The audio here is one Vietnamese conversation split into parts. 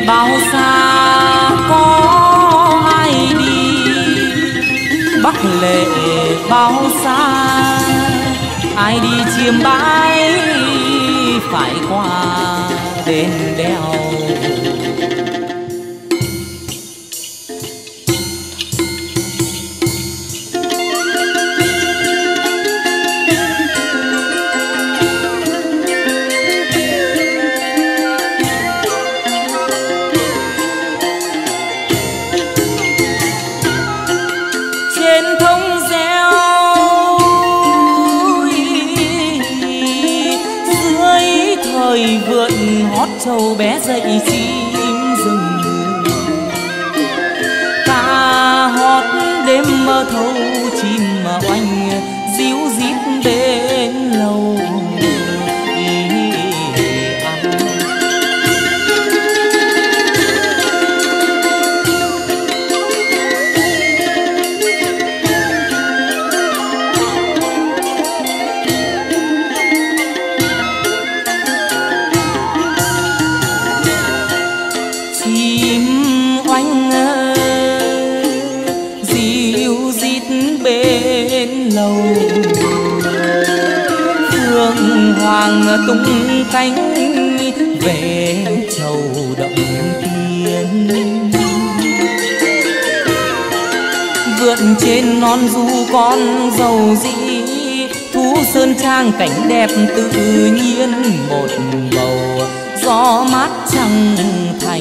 bao xa có ai đi, Bắc lệ bao xa ai đi chiêm bãi, phải qua đền đèo. Vượn hót trâu bé dậy chim rừng, ca hót đêm mơ thâu chim mà oanh díu dít bên lầu. Phương hoàng tung cánh về châu động tiên, vượn trên non du con dầu dĩ, thú sơn trang cảnh đẹp tự nhiên một bầu, gió mát trăng thành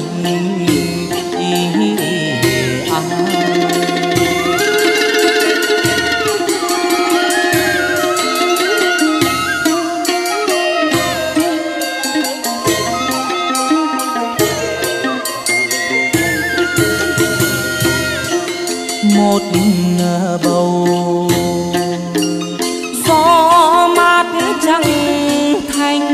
một bầu, gió mát trăng thanh,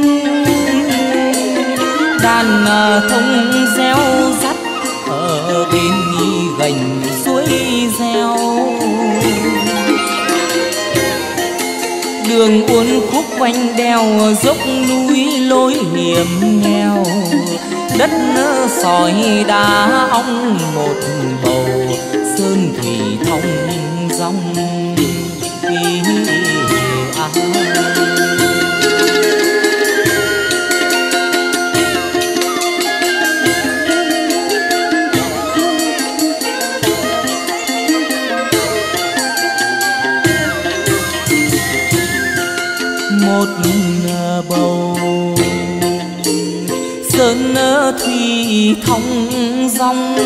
đàn thông reo rắt ở bên gành suối reo. Đường uốn khúc quanh đèo, dốc núi lối hiểm nghèo, đất sỏi đá ong một bầu, sơn thủy thông dòng. Một bầu sơn thủy thông dòng,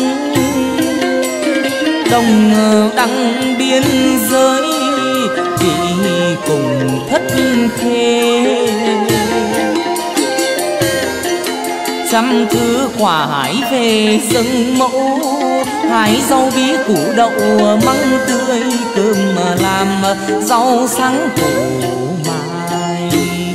đồng đăng biên giới vì cùng thất khê. Trăm thứ quả hái về rừng mẫu, hái rau bí củ đậu măng tươi, cơm làm rau sáng củ mai.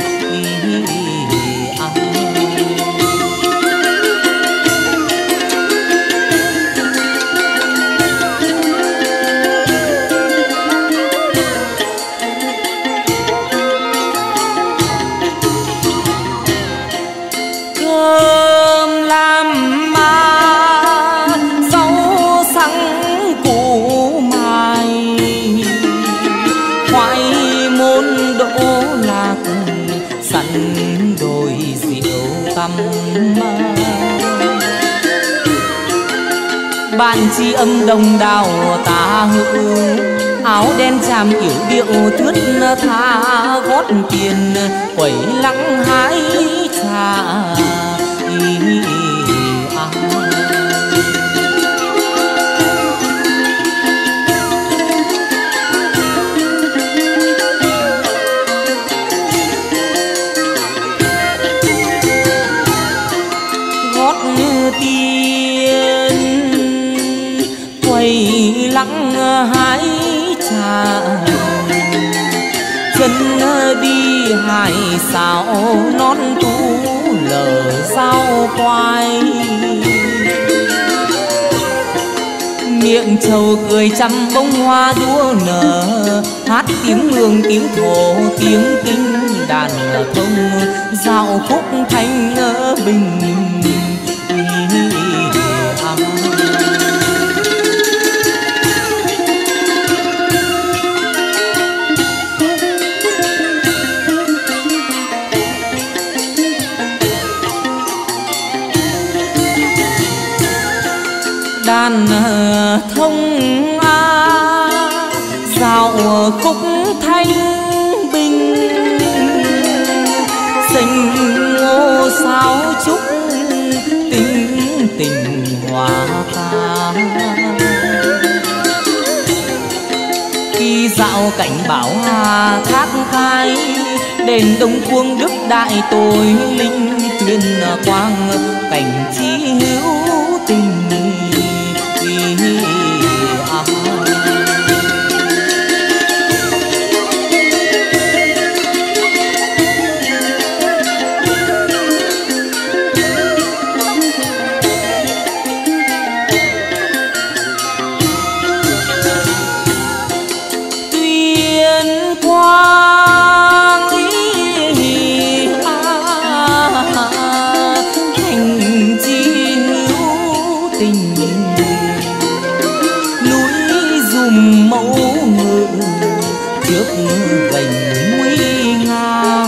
Bạn tri âm đồng đào tà hữu, áo đen chàm yểu điệu thướt tha, gót tiền quẩy lặng hái trà. Gót tiền quẩy lặng hái trà, chân đi hải xảo non tú lở sao quay. Miệng trầu cười trăm bông hoa đua nở, hát tiếng mường tiếng thổ tiếng kinh, đàn thông dạo khúc thanh bình. khúc thanh bình, xanh ngô sao chúc tình tình hòa ta. Khi dạo cảnh Bảo Hà thác khai, đền Đông Cuông Đức Đại Tội linh tuyên quang cảnh chí hữu tình tuyên quang thành chí hữu tình, núi dùm mẫu ngự trước gành nguy nga,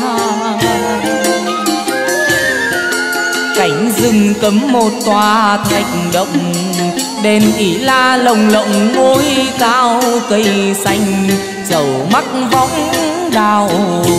cảnh rừng cấm một tòa thạch động, đền ỷ la lồng lộng ngôi cao cây xanh, chầu mắc võng đào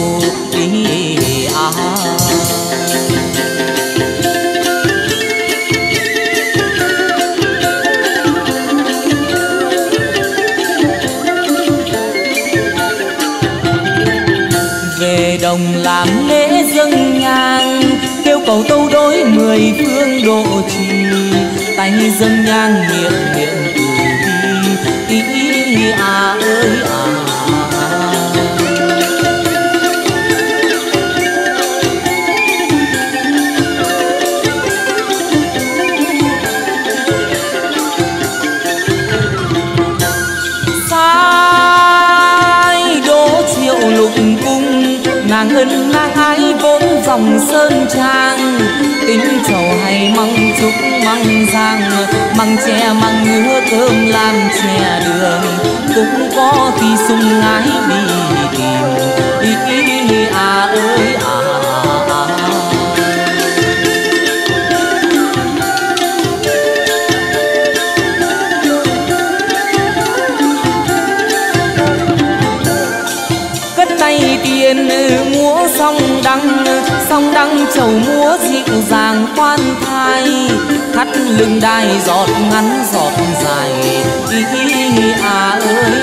về đồng làm lễ dâng nhang, kêu cầu tâu đối 10 phương độ trì, tay dâng nhang miệng miệng cử đi ơi sai đỗ triệu lục cung, nàng ân nàng ái vốn dòng sơn trang, tính trầu hay măng trúc măng giang, măng tre măng ngứa cơm làm chè đường, cũng có khi sung ngái đi tìm ơi cất tay tiền múa song đăng chầu múa dịu dàng khoan thai, thắt lưng đai giọt ngắn giọt dài ơi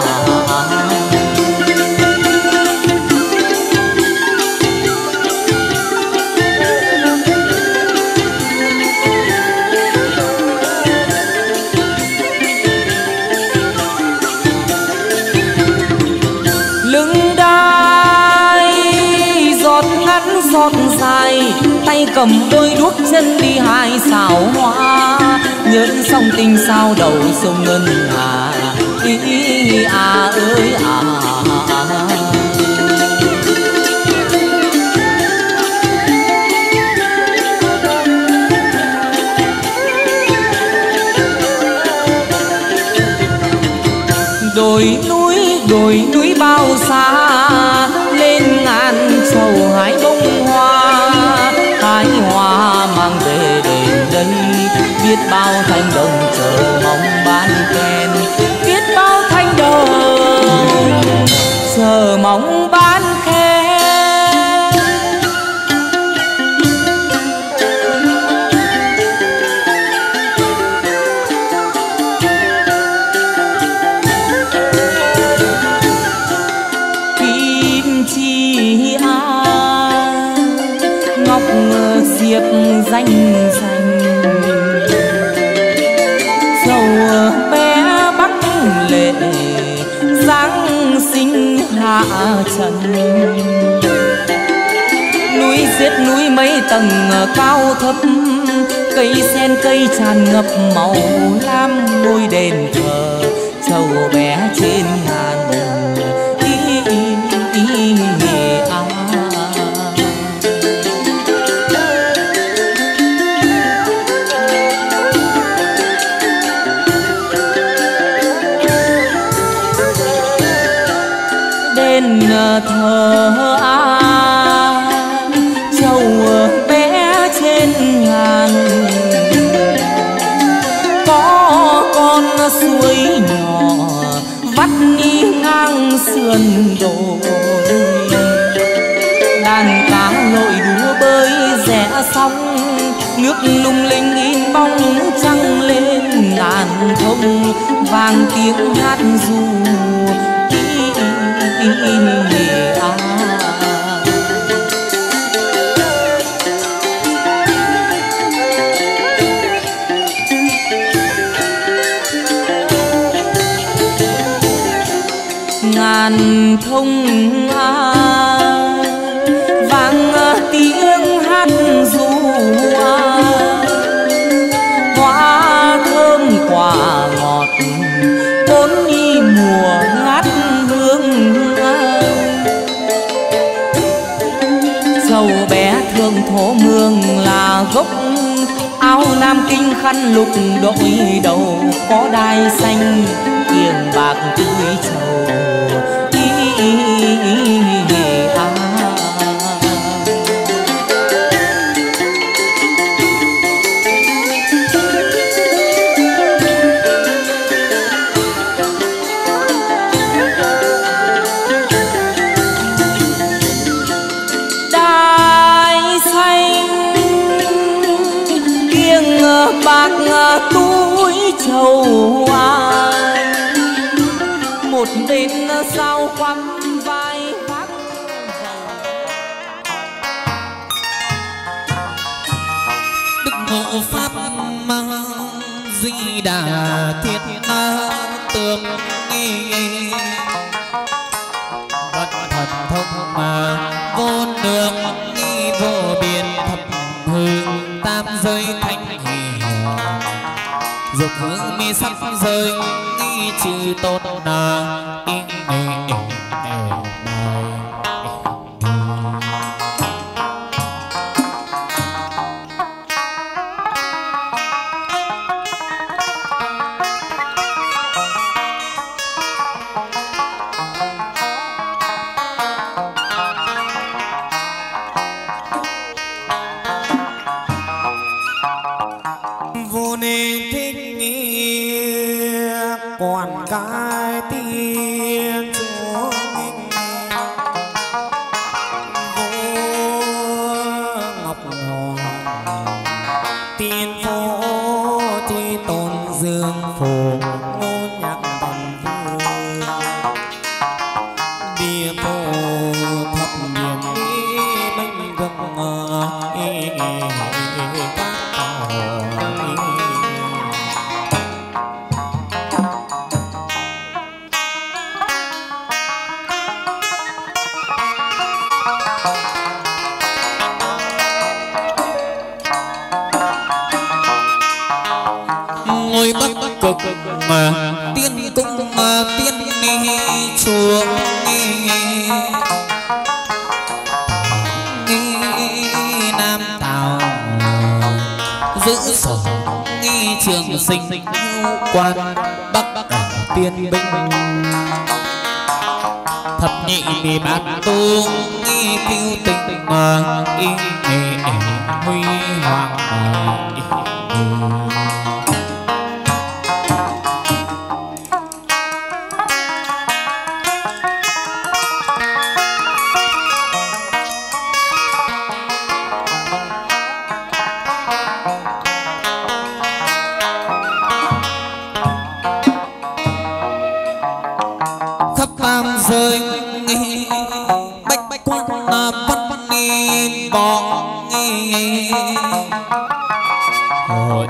lưng đai giọt ngắn giọt dài, tay cầm đôi đuốc chân đi hai xào hoa, nhẫn song tình sao đầu sông ngân hà ơi đồi núi bao xa, lên ngàn trầu hái bông hoa, hái hoa mang về đền đây, biết bao thanh đồng chờ mong ban khen, biết bao thanh đồng chờ mong ban khen. Diệp danh dầu bé Bắc lệ giáng sinh hạ trần, núi giết núi mấy tầng cao thấp, cây sen cây tràn ngập màu lam, ngôi đền thờ trầu bé trên ngàn thờ trầu bé trên ngàn, có con suối nhỏ vắt đi ngang sườn đồi. Đàn cá lội đúa bơi rẽ sóng, nước lung linh in bóng trăng lên ngàn thông, vang tiếng hát ru ngàn thông vang tiếng hát ru hoa thơm quả ngọt bốn mùa ngát hương. Dầu bé thương thổ mương là gốc, áo nam kinh khăn lục đội đầu, có đai xanh kiềng bạc tươi trầu. Bạc túi trầu một bên sao quắm vai vác Đức Hộ Pháp Di Đà Thiết Tượng Vật thần thông mà vô lượng vô biên thập hư tam giới thanh dục hướng mi sắc rơi chư tôn vô nên thích nghi còn cái tiên chúa nghinh vô ngọc hoàng tiên phố tuy tôn dương phổ ngôn nhạc tầm vương địa phổ thập niệm minh gương ngôi Bắc Cực mà tiên cung mà tiên ni chùa Nam Tào giữ sổ trường sinh quan Bắc tiên binh thập nhị đi bát tu cứu tình mà huy hoàng khắp tam giới bách bách quan văn ni bỏ hội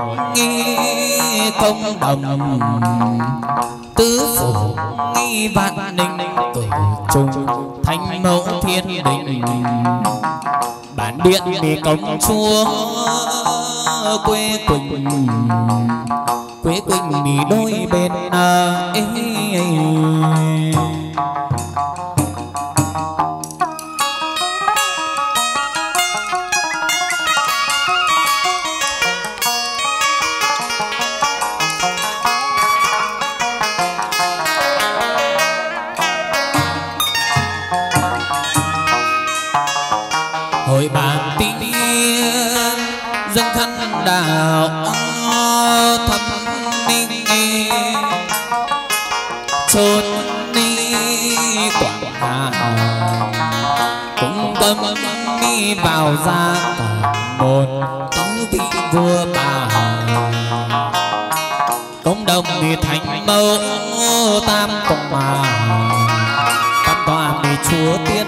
công đồng tứ phủ vạn ninh cử trung thanh mẫu thiên đình bản điện đi công chúa quê quỳnh đi đôi bên hội bàn tiên dâng khăn đạo thâm ninh chốn ni quảng hà cũng tâm đi vào ra một tứ vị vua bà công đồng thì thành mẫu tam cộng mà tam tòa thì chúa tiên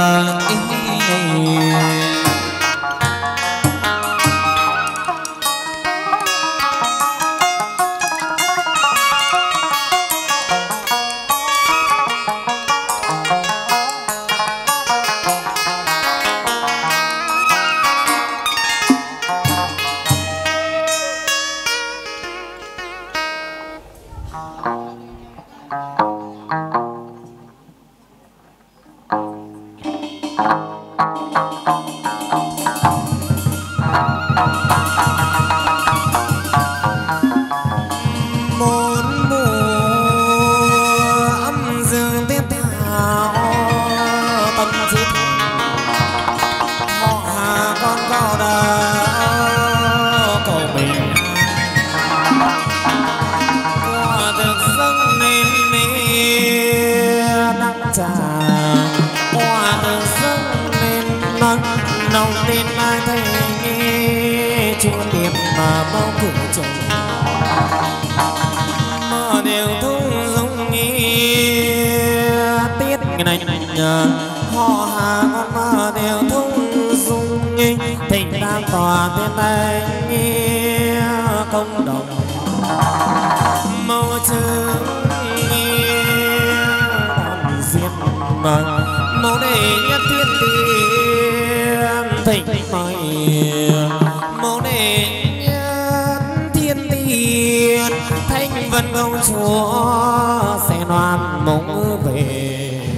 họ hàng mà đều thông dung thịnh tam tòa thiên anh công đồng màu trứng đàn diệt màu đệ nhất thiên tiên thịnh mày màu đệ nhất thiên tiên thanh vân công chúa sẽ loan mộng về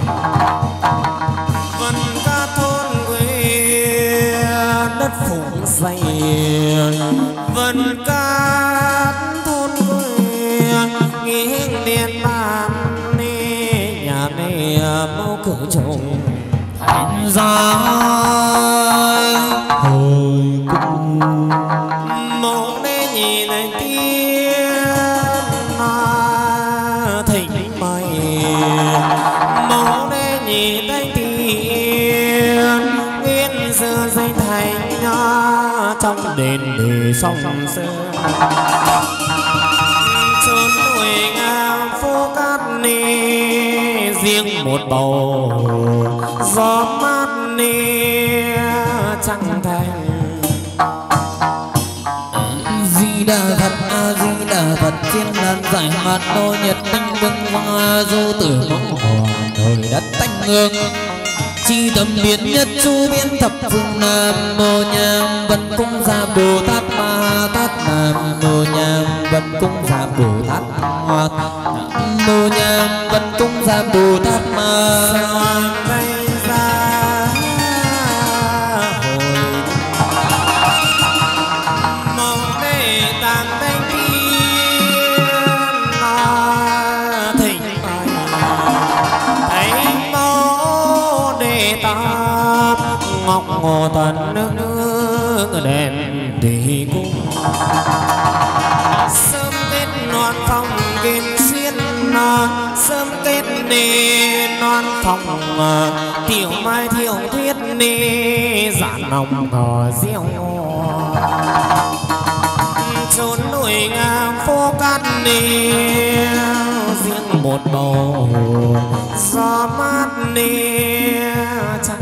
vân ca thôn quê đất phụng dày vân ca thôn quê nghi điện bàn nhà này mẫu cửa chồng thành ra hồi cung mẫu đế nhìn này tiên thịnh mày mẫu đế nhìn đây tiên nguyên xưa danh thành trong đền để sông sơn trốn đuổi ngang phố cát ni riêng một bầu gió mát ni trăng thành Di Đà Phật A Di Đà Phật trên đàn giải mạt đô nhật tinh vân hoa du tử mẫu hoàng thời đất tánh hương chi tâm biến nhất chu biến thập phương nam mô nham vân cung gia bồ tát ma tát nam mô nham vân cung gia bồ tát ma mô nham vân cung gia bồ tát ma ngô tần nước đèn thì cung sớm kết non phòng kim xuyên sớm kết nê non phòng tiểu mai thiểu thuyết nê giản lòng cỏ diêu trốn đuổi ngang phố cát nê riêng một bầu gió mát nê trăng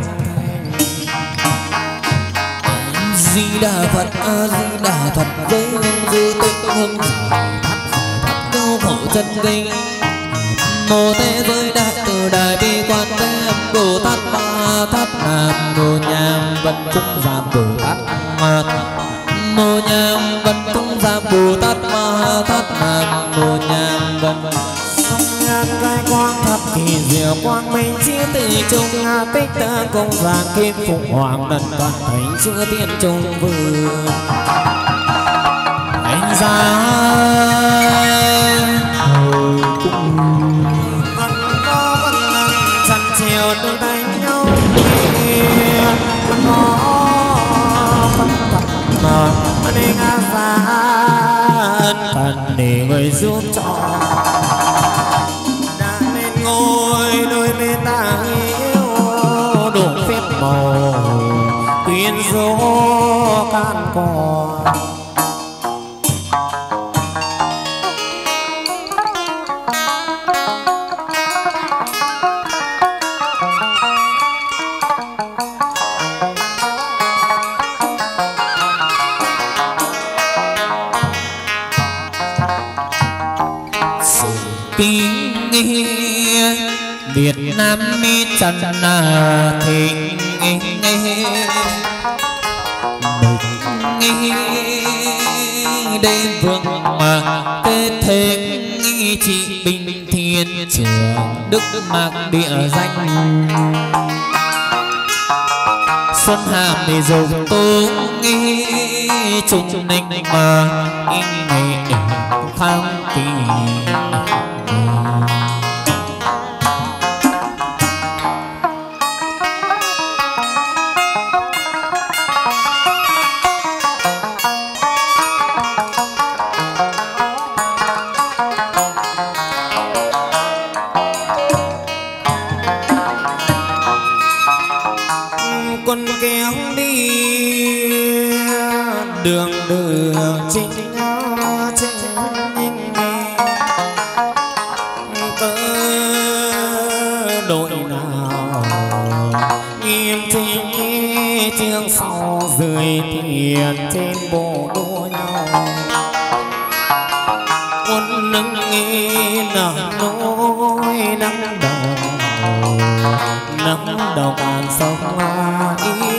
Di Đà Phật A Di Đà Phật với hương dư tịnh hương câu khổ chân kinh mô thế giới đại từ đại bi quan thế âm Bồ Tát Ma Tát Nam mô nham vân cung gia Bồ Tát Ma mô nham vân cung gia Bồ Tát Ma Tát Nam mô nham vân cái quang thập kỳ diệu quang minh chia từ trung tích tơ công vàng kim phụng hoàng đần toàn thánh chữa tiên trung vương anh ra hồi cung vẫn có vẫn nâng chân chiều đôi đánh nhau vẫn có vẫn thật mà nên ra ân cần để người giúp cho ngồi đôi Việt Nam mi trần thịnh đêm vương mà tê thế chị bình thiên trường đức mạc địa danh xuân hàm thì dùng tú trung ninh mà khang kỳ quân kéo đi đường đường chính nhìn cỡ đội nào nghiêm chính chương sau dưới tiền trên bộ đua nhau quân nâng nở nỗi nắng đầu càng sông ý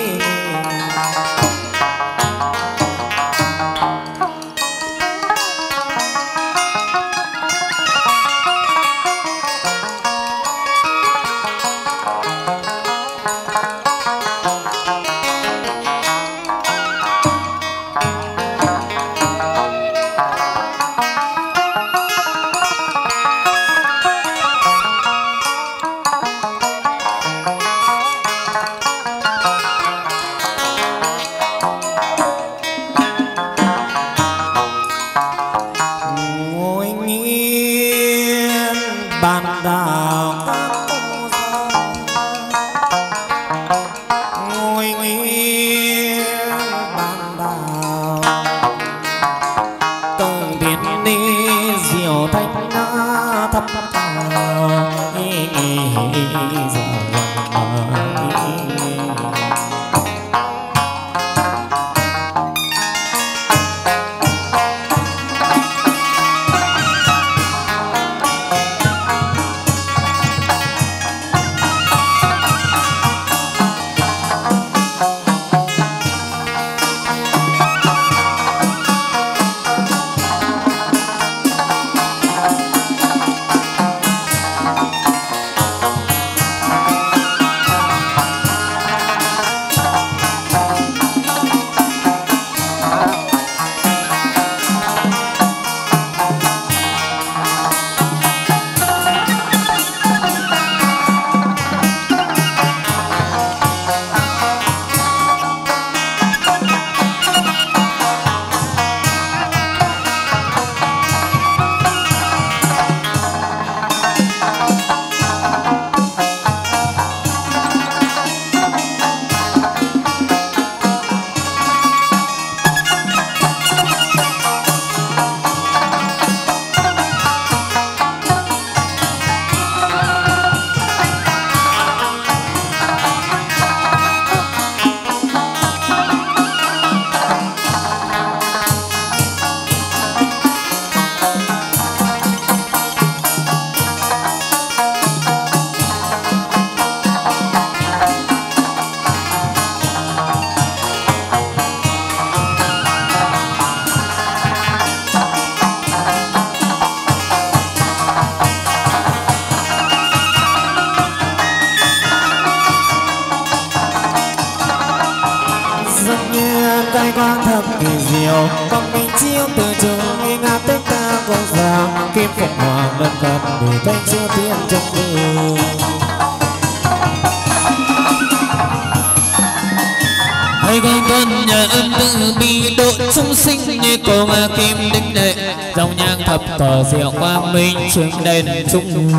cờ diệu quang minh trường đền trung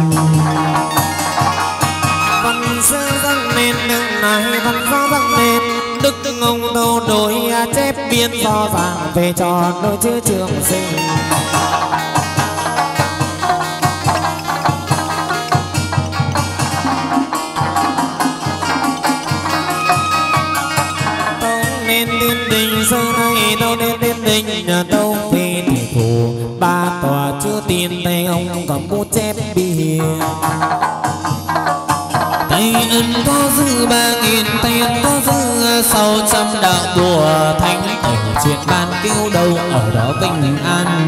văn sơ răng nên đừng này văn gió răng nên đức ông đâu đôi chép biên rõ ràng về trò đôi chữ trường sinh nên tiên đình sơ này đâu nên tiên đình đâu vì thủ ba tòa chưa tin tay ông cầm bút chép biên Tây ân có dư 3.000 Tây ân có dư 600 đạo bùa thánh ở chuyện ban kêu đâu ở đó bình an.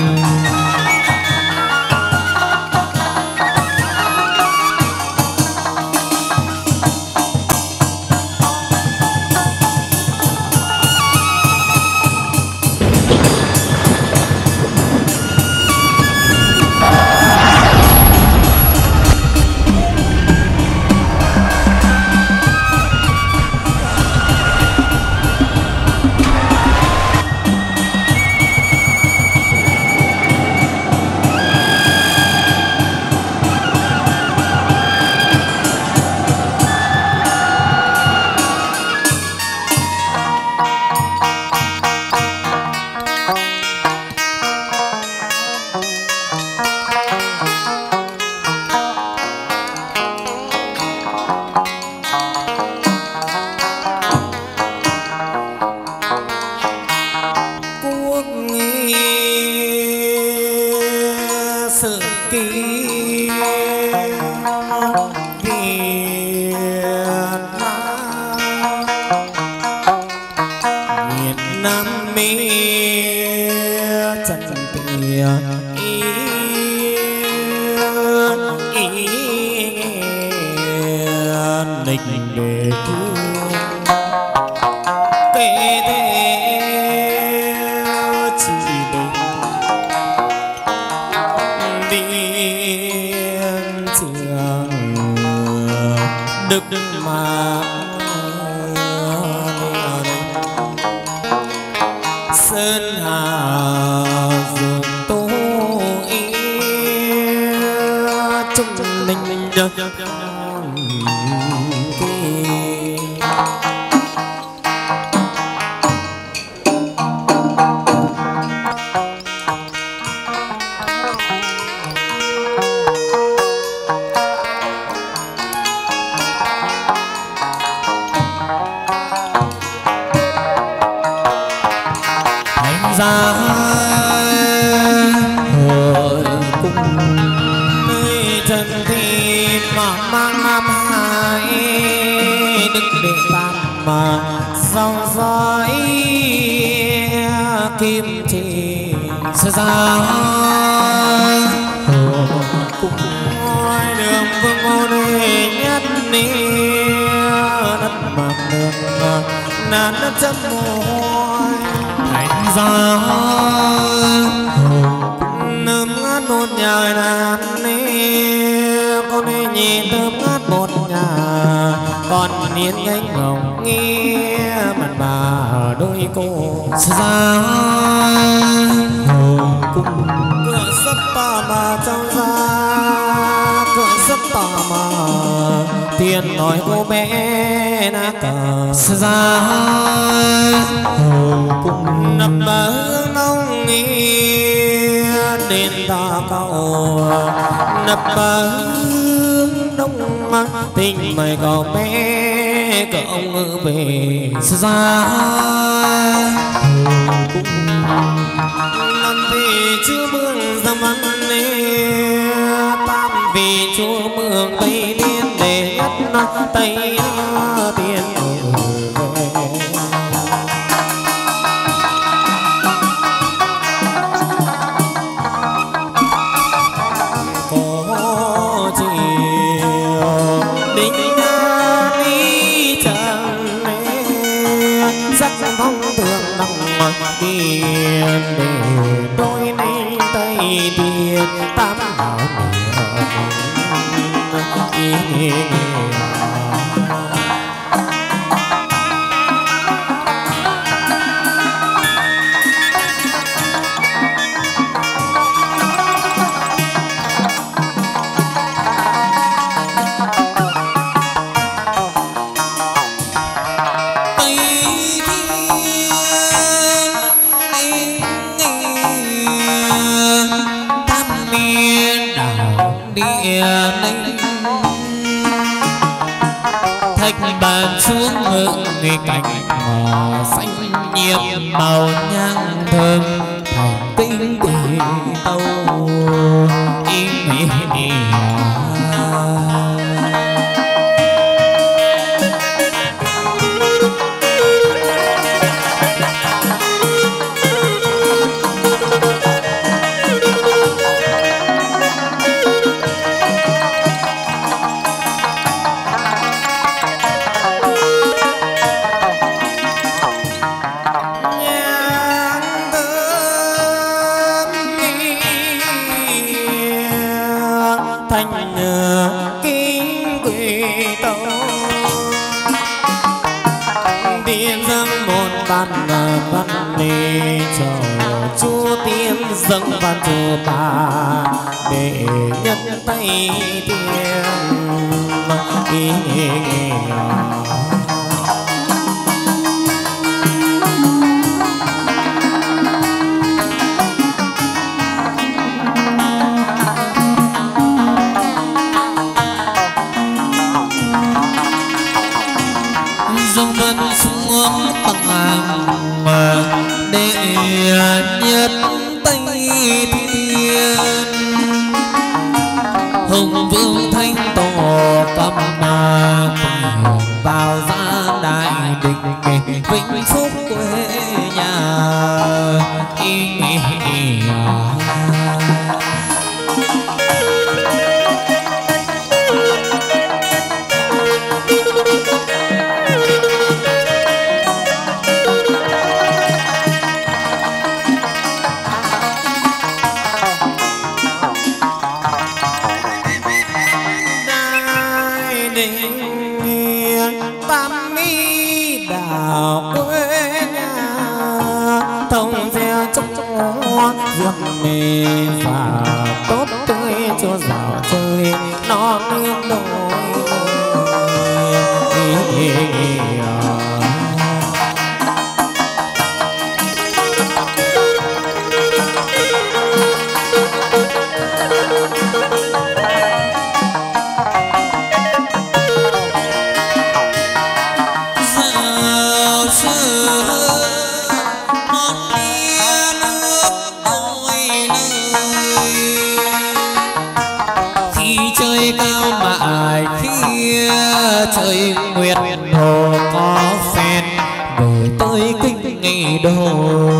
Tiền nói cô bé na cờ ra cùng nập bờ nông nghi đền ta cầu nập bờ đông mang tình mày cậu bé cậu ông về ra lần thì chưa mương ra mắt tam vì chúa mương tây điên để nhất tây tiền có chiều đính đi chẳng sắc phong thường nằm tiền để đôi nay tây tiền tam hảo xuống ngưỡng người cảnh xanh nhiệm màu nhang thơm thành tinh quỷ tâu ý nghĩa văn nề chầu chúa tiên dâng văn chúa ta để nhân tay tiên dòng vân xuống bằng hàng để nhất tây thiên hùng vương thanh tổ cầm vào ra đại đình vĩnh phúc quê nhà và tốt tươi cho dạo chơi nó nương đôi trời nguyệt hồ có phen đổi tới kinh nghị đồ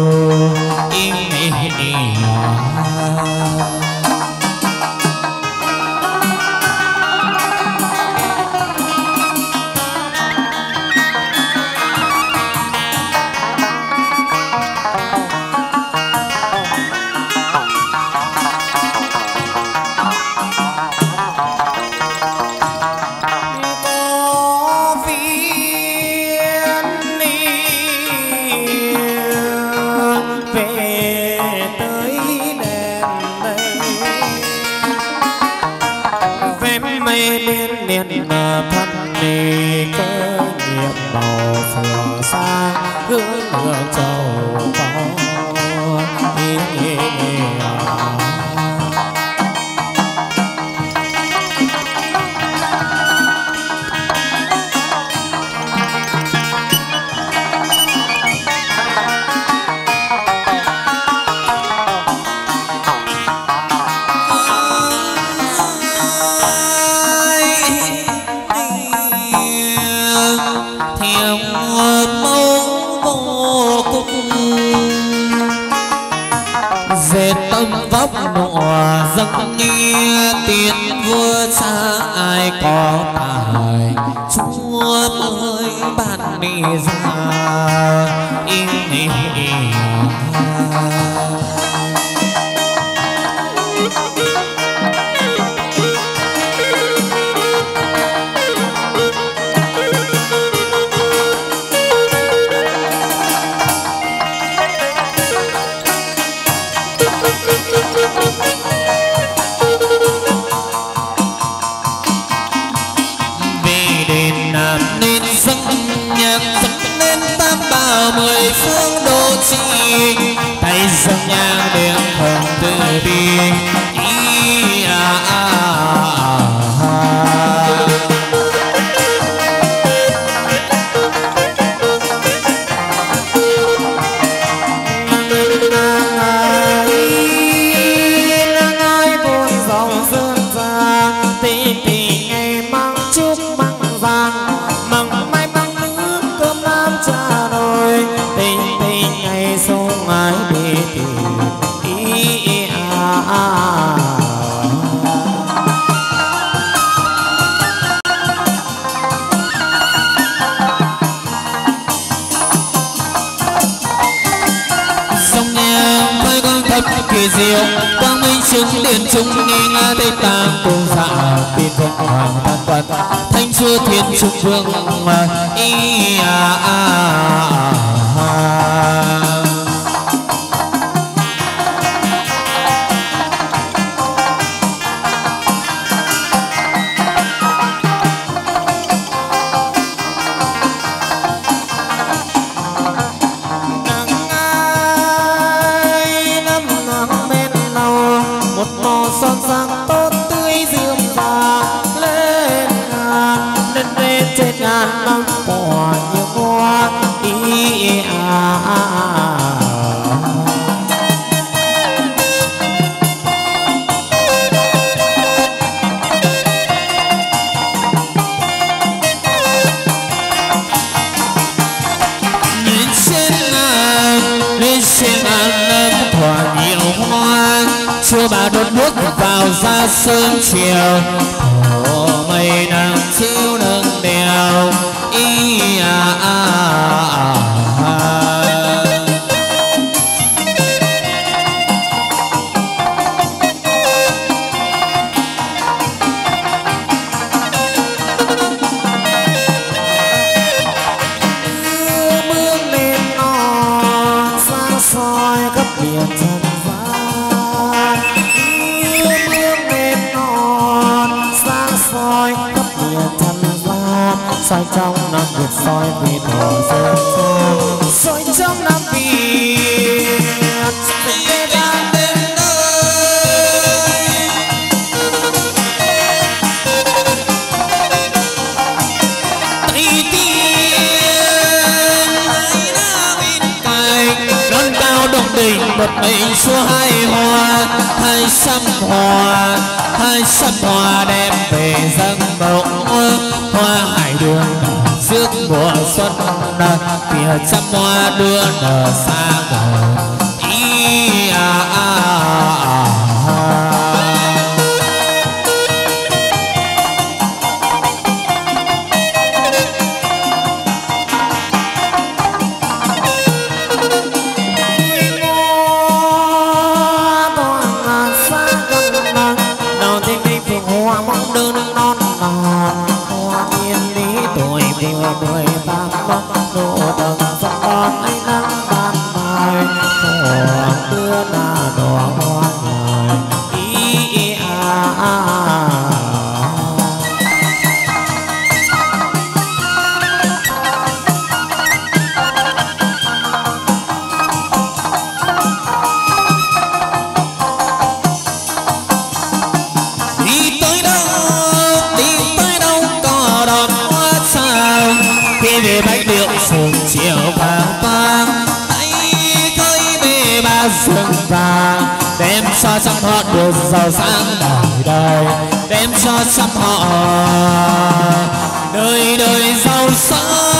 kỳ diệu quang minh chứng điện trung nghi nga tây tạng tu dạ tin phật hoàng tan phật thanh chúa thiên trung vương ngàn năm quả như hoa ý chưa bà đốt bước vào ra sớm chiều thổ mây nắng chiếu nâng đèo ý mưa lên non xa xôi khắp biển trần soi khắp biển trần gian soi trong năm Việt soi vì thổ dân gian soi trong năm Việt về ra bên nơi Tây Tiên hãy đã bên cạnh non cao đồng đình một mình số hai hoa hai sắm hoa đem về dâng mộng hoa hải đường trước mùa xuân kìa trăm hoa đưa nở xa gần ý mười tám nụ tầng sông con ấy nắng ban mai mùa mưa là đỏ hoa ngời ý về bách điệu sườn chiều vàng vang tay khơi bê ba rừng vàng đem cho trăm họ được giàu sang đời đời đem cho trăm họ đời đời giàu sang.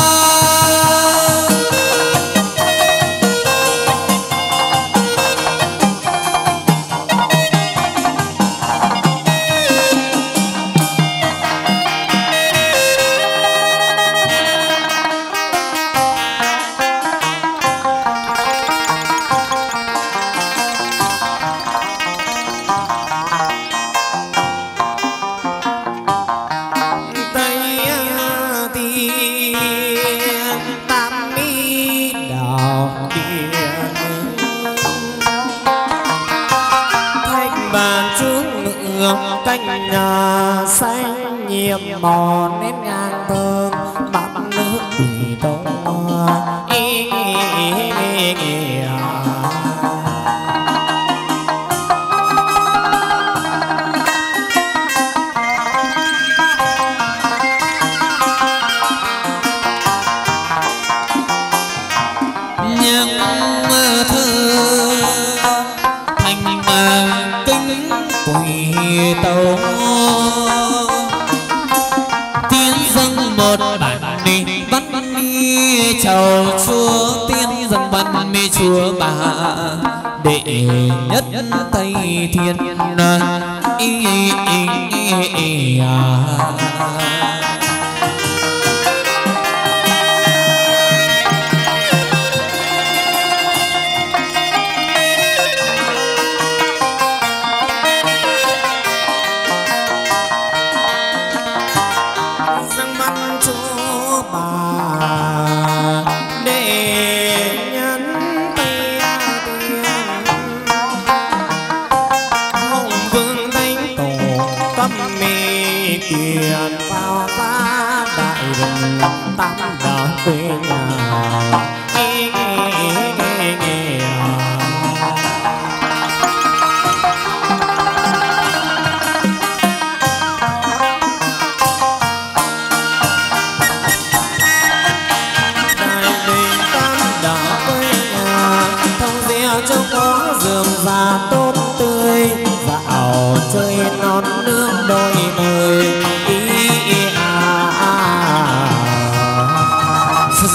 cánh nhà xanh nhiệm mòn nét ngang thơm bát nước quỳ tông tàu tiến dâng một bản đi văn đi chầu chúa tiên dâng văn mi chúa bà đệ nhất tây thiên tiền vào ta đại rừng tám đời quê nhà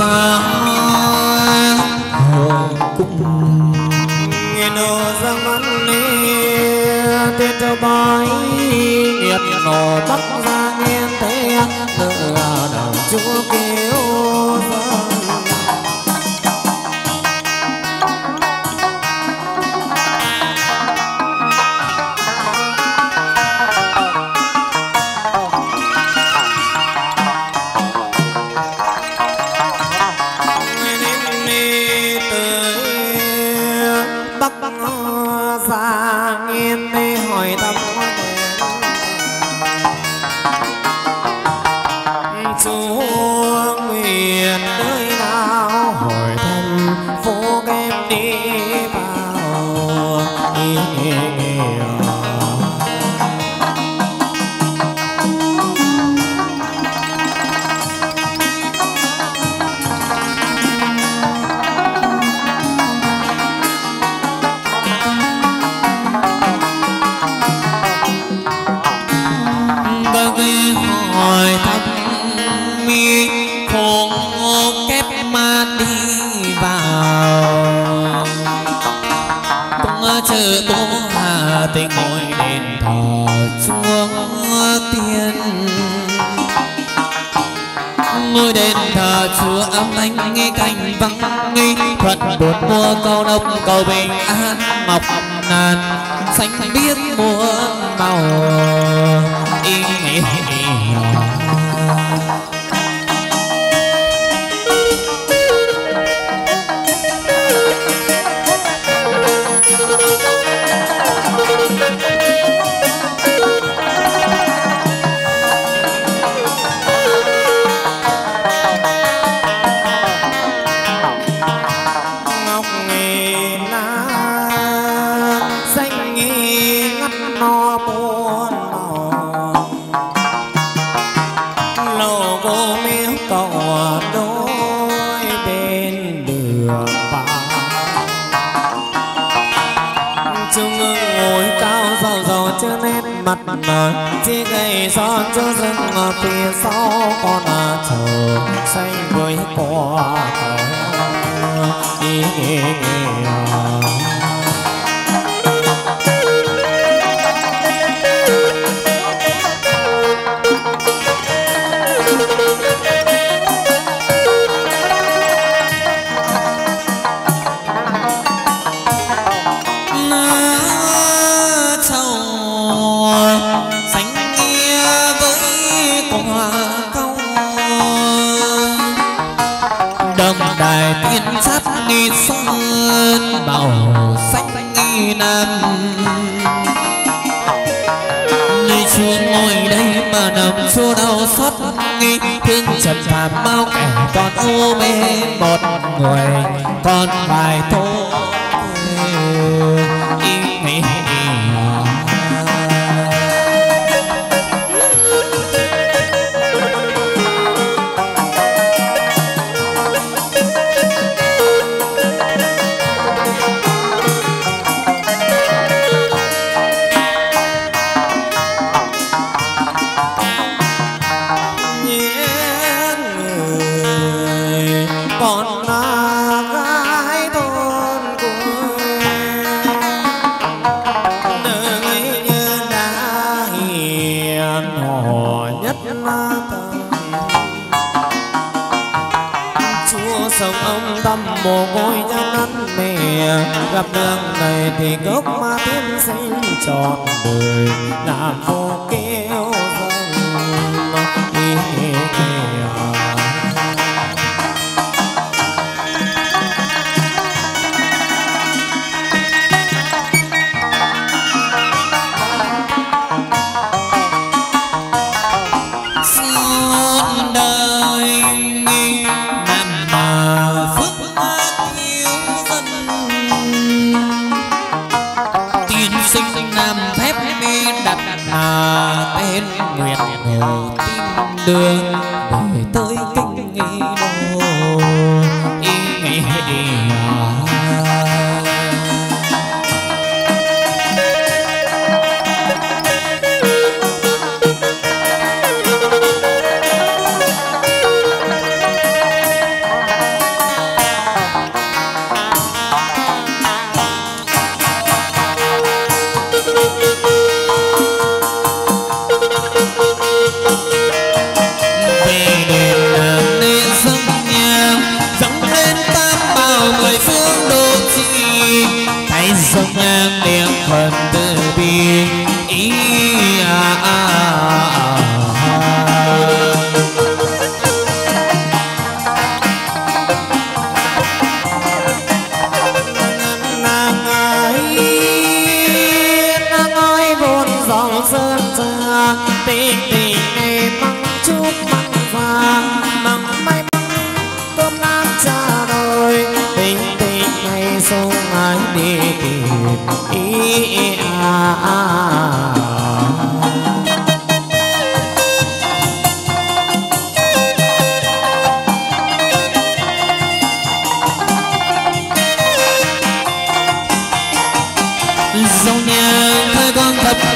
cung nghe nô giang mắt ni tiên châu bói nghiệp nổ bắc ra nghe thế tự đầu chúa kêu tình ngồi đền thờ Chúa Tiên, ngôi đền thờ Chúa âm anh nghe cành vắng nghi thuận buồn mùa cầu độc cầu bình an ngọc ngàn xanh biếc muôn màu ý chỉ gầy gió cho rừng ở phía sau con chờ xanh với quả nghi sơn màu xanh nghi nam người chúa ngồi đây mà nằm chúa đau xót nghi thương trần phàm bao kẻ còn ô mê một người còn phải thôi mồ côi nhân ăn mẹ gặp đường này thì gốc ma tiên sinh trọn đời làm vô kêu tên Nguyệt Hồ tin đường về tới kinh nghi đô ý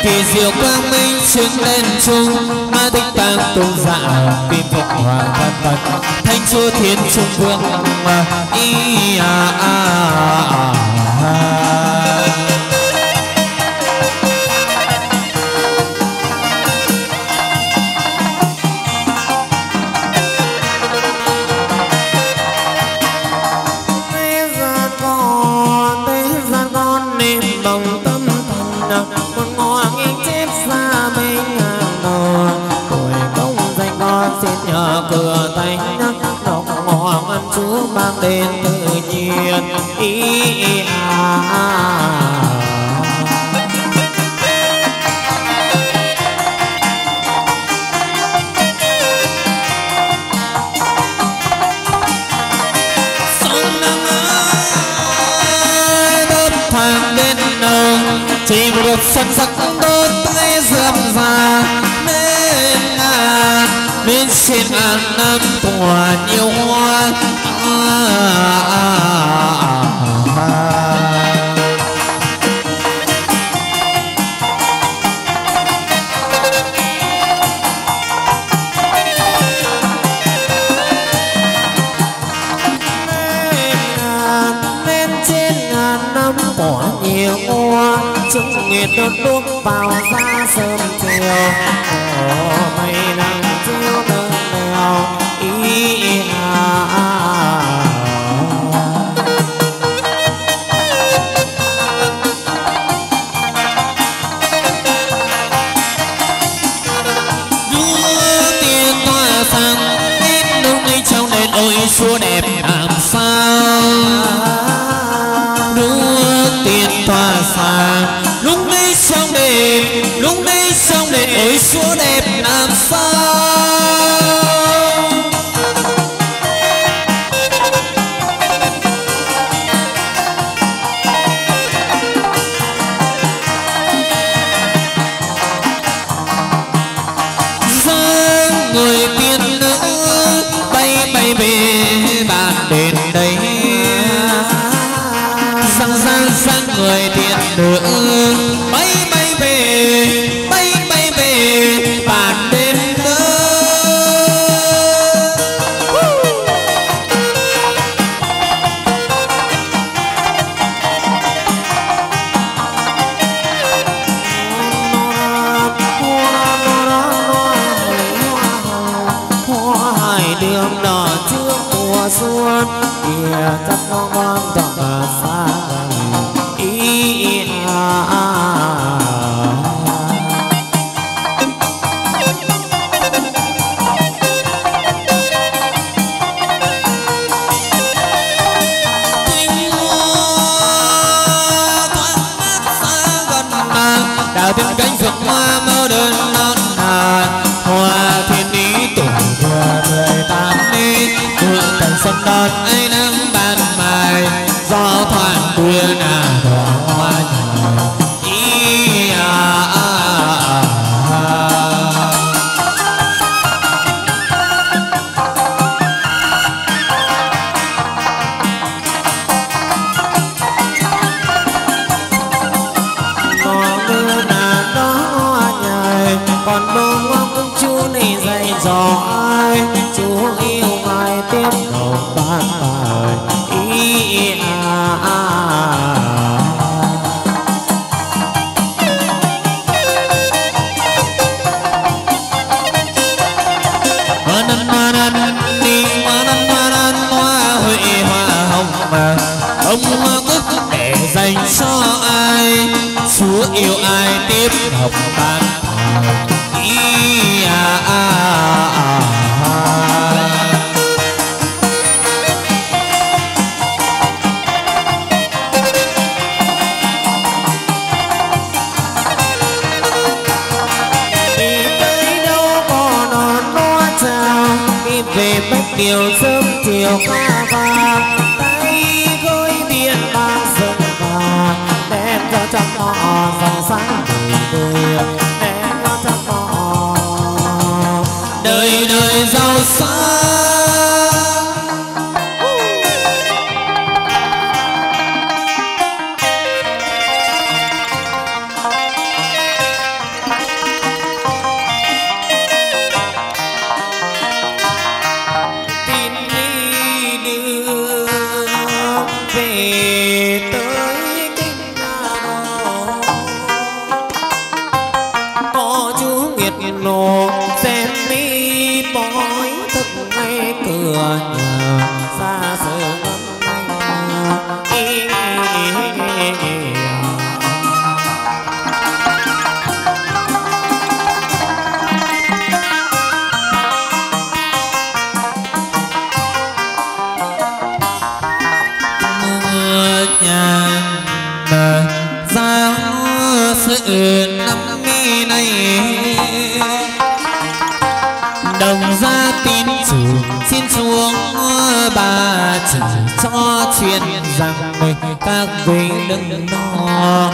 kỳ diệu quang minh chứng lên chung ma thích tăng tôn dạ kim phật hoàng thân phật thánh chúa thiên trung vương ý cửa thánh nọc ngọn ăn chúa mang đến tự nhiên sông nắng ơi đốt thang bên đầu chỉ một xuân sắc đốt tay dườm già nên xin an năm tỏa nhiều hoa nên trên ngàn năm tỏa nhiều hoa chúng nghiệt đốt đuốc vào ra sớm chiều mây nắng chiếu nâng nèo đua tiền tỏa sang ít lúc ấy trong đền ôi chúa đẹp làm sao đua tiền tỏa sang lúc ấy trong đền ôi chúa đẹp làm sao người tiên nữ bay bay về bàn đền đây sang người tiên nữ bay bay về bàn đền đường đỏ trước mùa xuân kìa chắc nó ngon tỏa xa đào tiếng cánh phượng hoa mơ đơn non nàn hoa thiên ý tuổi vừa 18 đi hương cảnh sân đón ấy nắng ban mai gió thoảng khuya nà đỏ hoa nhài còn bông ngóng chú này dạy dò ai chú yêu ai tiếp đầu ban bài ông hoa cúc để dành cho ai chúa yêu ai tiếp học ban về bách điều sớm chiều ca vàng tay gối biển mang sông vàng đem cho họ dòng sáng đời đem cho họ đời đời giàu sang. đồng gia tín chủ xin xuống bà chỉ cho chuyện rằng các vị đừng lo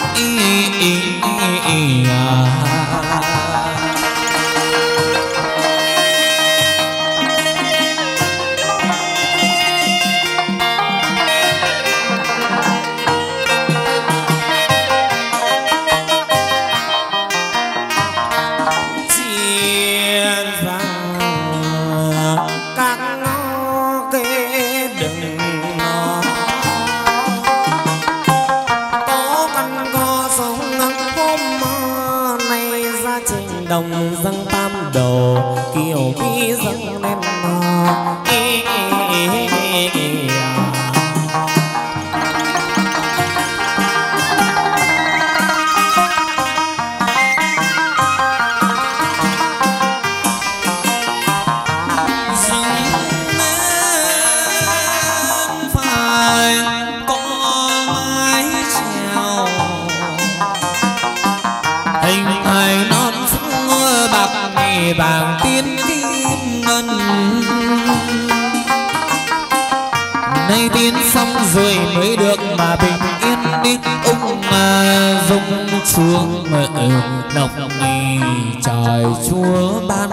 đồng dâng tam đồ kiều vi dâng lên vàng tiên kim ngân nay tiến xong rồi mới được mà bình yên đi ông dung xuống độc trời chúa ban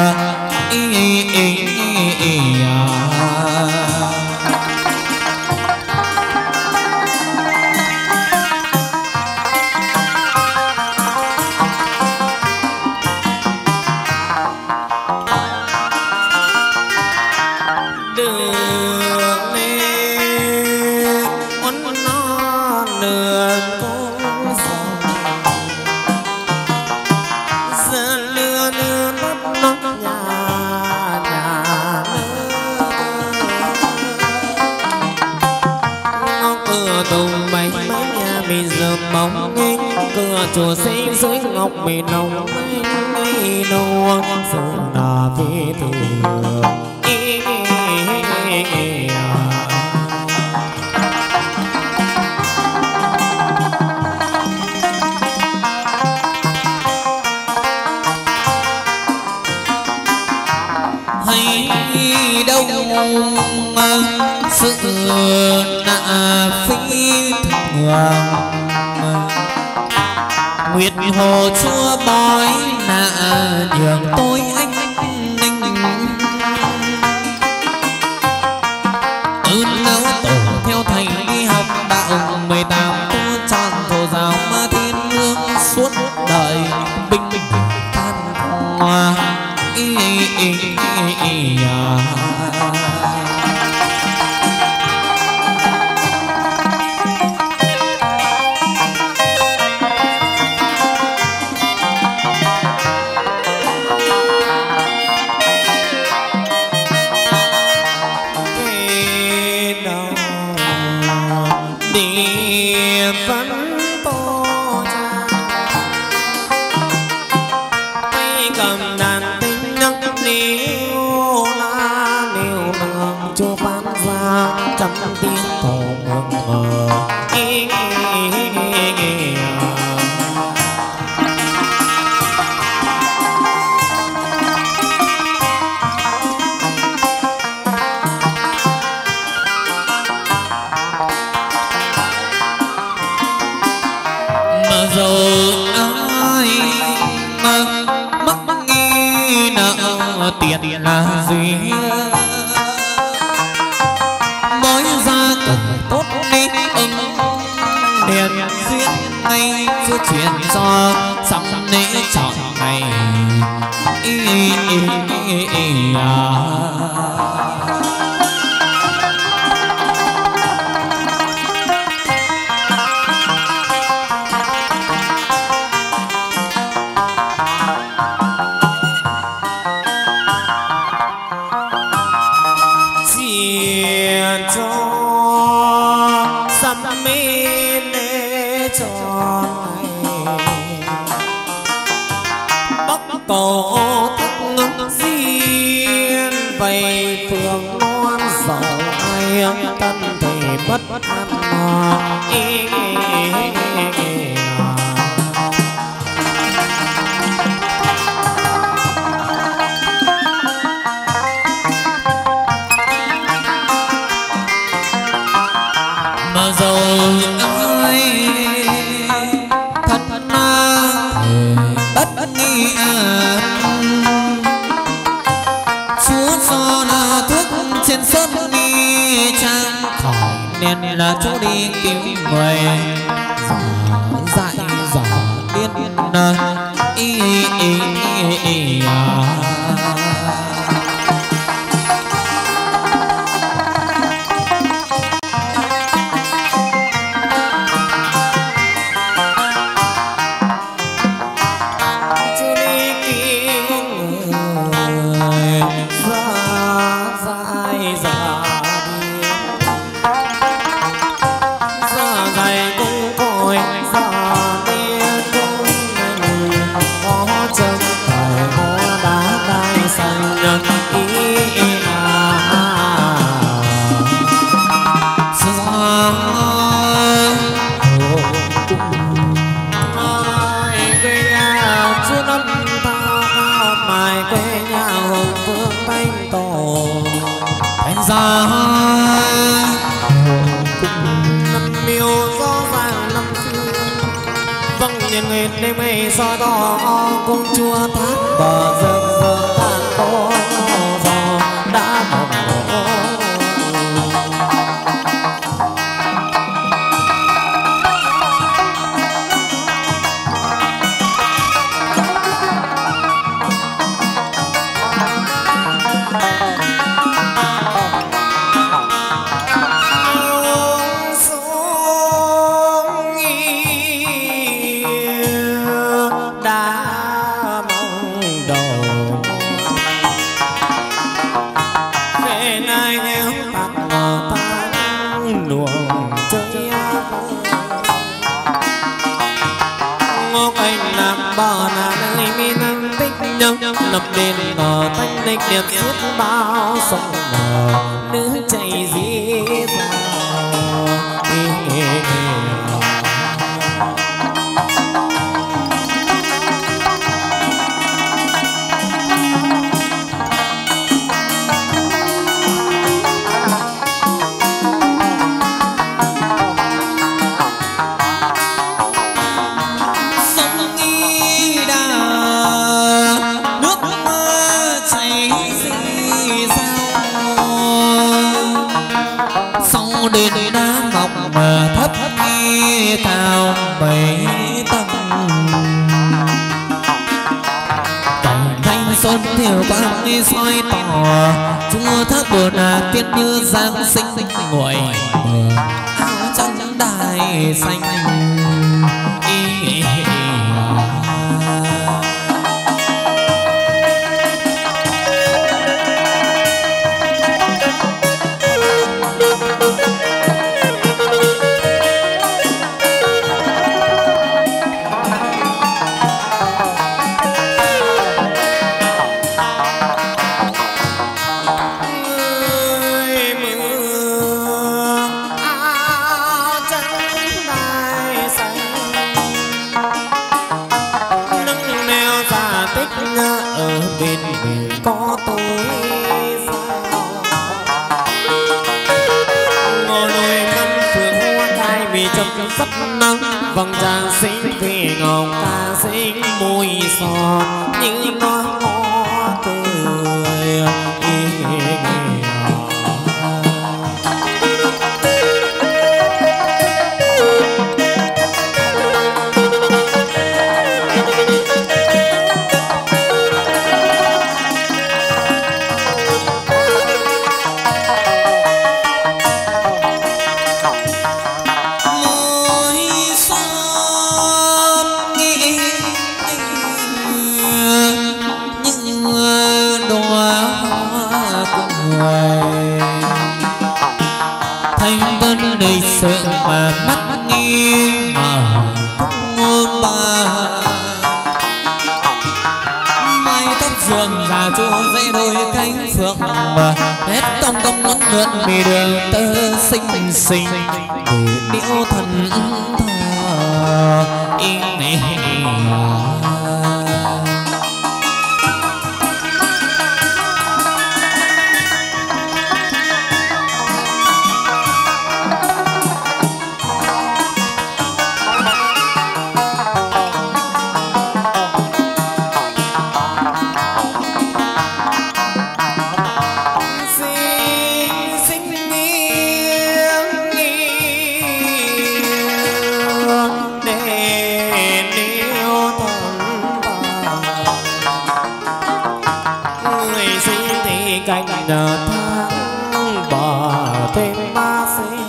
chùa xây dưới ngọc mì nồng mây nâu sơn đà về thường hay đâu sự nạ phi thường nguyệt hồ chúa bói nạ nhường tôi anh ơn nấu tổ theo thầy đi học đạo 18 tu tròn thổ giáo ma thiên hương suốt đời bình bình than hoa tiền là gì mới ra cùng tốt đi ứng đèn duyên ngay chưa chuyện do sắm lễ chọn ngày tổ thức riêng vậy phương non dầu ai thân thể bất an rồi ai thật bất nghi chúa cho là thuốc trên sớt đi trang khỏi nên là chỗ đi cứu người dại dở điên đêm ngày gió to cung chúa thác bờ rừng rừng than to gió đã mộng lập đền thanh lịch đẹp suốt bao sông nước chảy dí đền đá ngọc mà thấp cao bảy tầng cảnh thanh xuân thiểu quang soi tỏ chúa thác bồ đà tiên như giáng sinh ngồi áo trắng đài xanh sắp nắng vầng trăng xinh thủy ngọc ca xinh môi son như nó hoa cười mà mắt nghiêng mà không ba mai tóc giường già chua dây đôi cánh phượng mà hết tông công ngón lượn vì đường tơ xinh xinh để điệu thần thờ in này thì cành tháng bỏ thêm ba sinh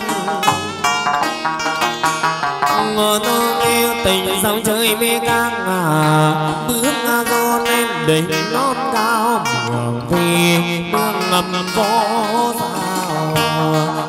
ngờ tôi yêu tình dòng chơi mê ngang bước gió lên đỉnh non cao mường thì mương ngầm vô sao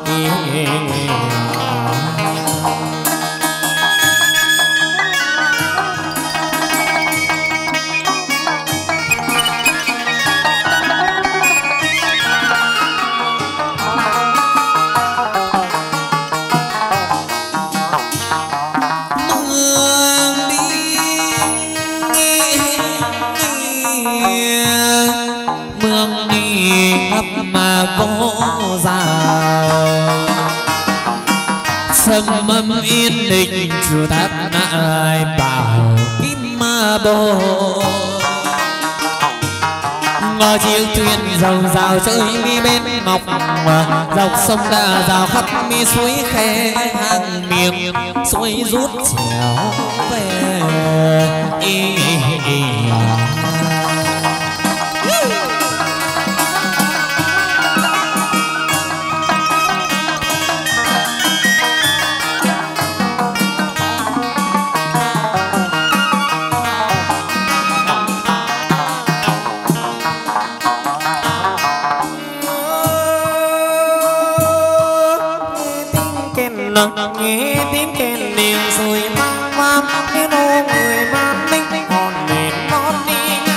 vô già sâm âm yên định chùa tháp nại bảo kim ma bồ ngò chiếc thuyền dòng rào chơi mi bên ngọc dọc sông đà rào khắp mi suối khe hàng miệng suối rút chéo về nghe tiếng kèn điệu rồi mang vang như nô người man ninh hòn nền non đi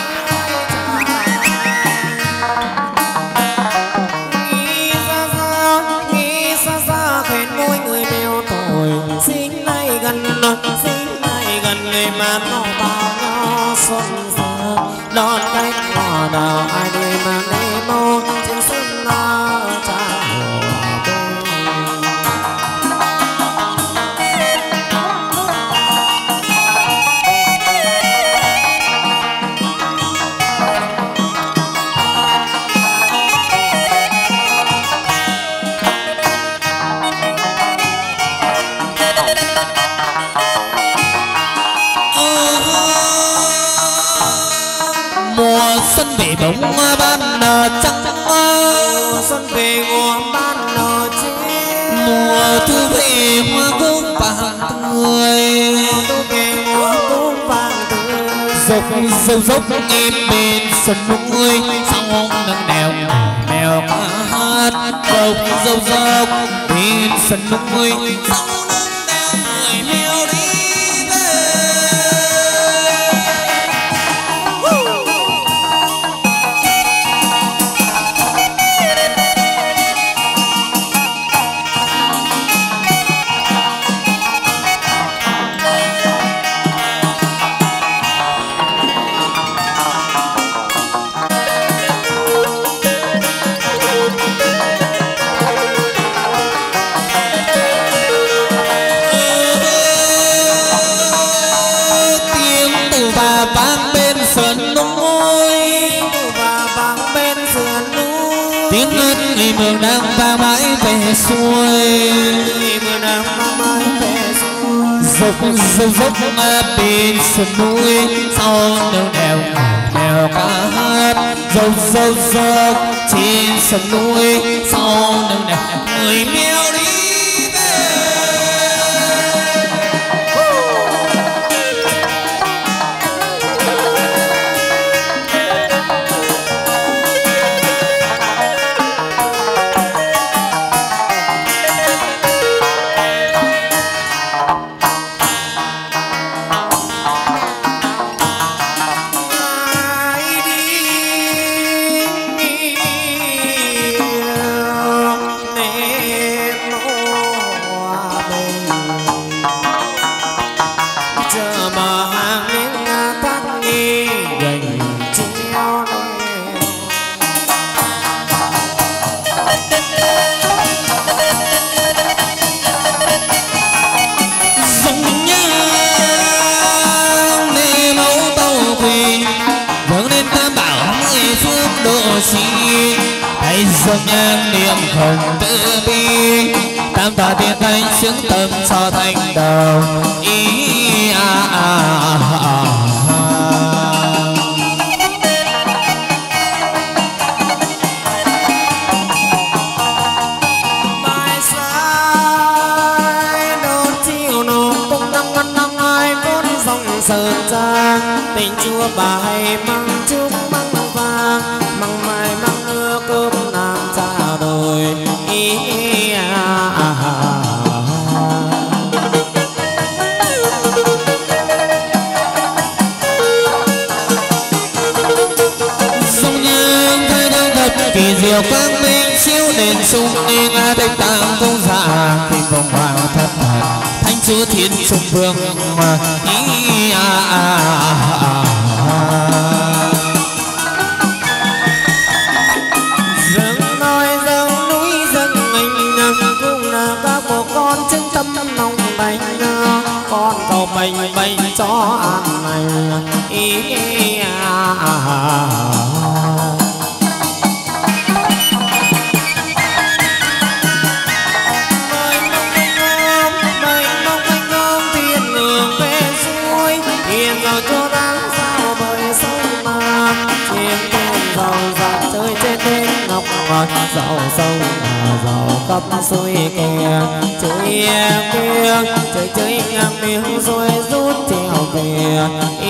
nghĩ xa xa khen ngôi người bèo tuổi sinh nay gần người mà nó bao nó xuân xa đón cách hòa đào ai đời mà đây mô trên sân lo cha xuân về bóng ban trắng xuân về mùa ban trắng mùa thu về hoa cúc vàng tươi dốc dốc em bên sân núi sông nâng đèo mèo ca hát dốc dốc dốc bên sân núi sông nâng đèo người mèo đi mường đang vang mãi về xuôi dốc dốc dốc bên sườn núi sau nương đèo mèo ca hát dốc dốc dốc trên sườn núi sau nương đèo người mèo đi dâng nhang niệm khổng tử bi tam tòa tiên thánh xứng tâm cho thành đầu ý tình chúa bài măng trúc măng vàng măng mai măng ưa cơm nam cha đồi sông như thay đang thật kỳ diệu quang minh chiếu đền sung nên tây tạng công giả kinh vòng hoàng thất thật thánh chúa thiên trung vương dâng nói dâng núi dâng mình cũng là các bộ con chân tâm nồng bánh con cầu bành bành cho ăn này dạo sông dạo cấp suối kè chơi kia chơi ngang miếng rồi rút trèo về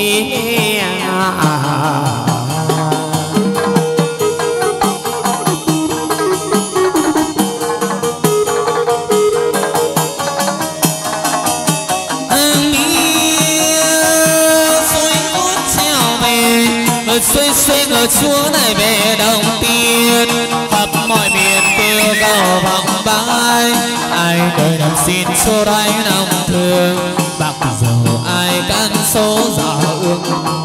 xuôi xuôi ngược chúa này về đồng tiên khắp mọi miền kêu cầu vọng bái ai đời nằm xin số đáy nằm thương bạc dầu ai căn số giàu ương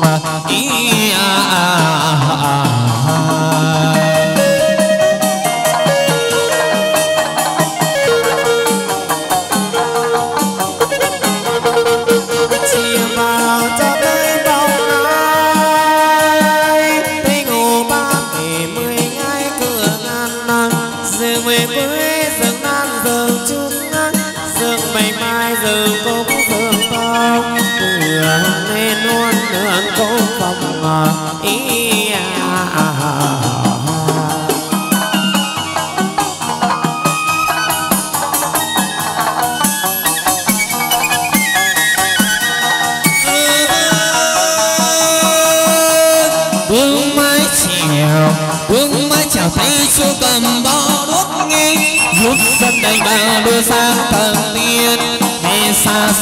đưa sang thần tiên nghe xa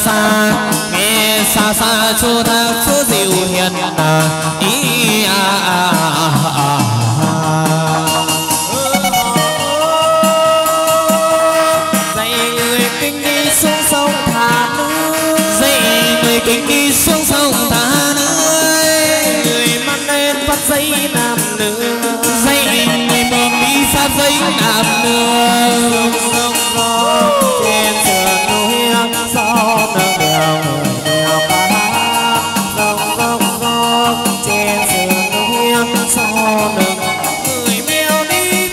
xa chúa thác chúa diệu hiền dạy người kinh đi xuống sông thả nước dạy người kinh đi xuống sông thả nước người mang lên phát giấy nam nữ dạy người mồm đi phát giấy nam nữ trên sườn núi gió nâng đèo người đèo ca hát rong trên sườn núi gió nâng người mèo đi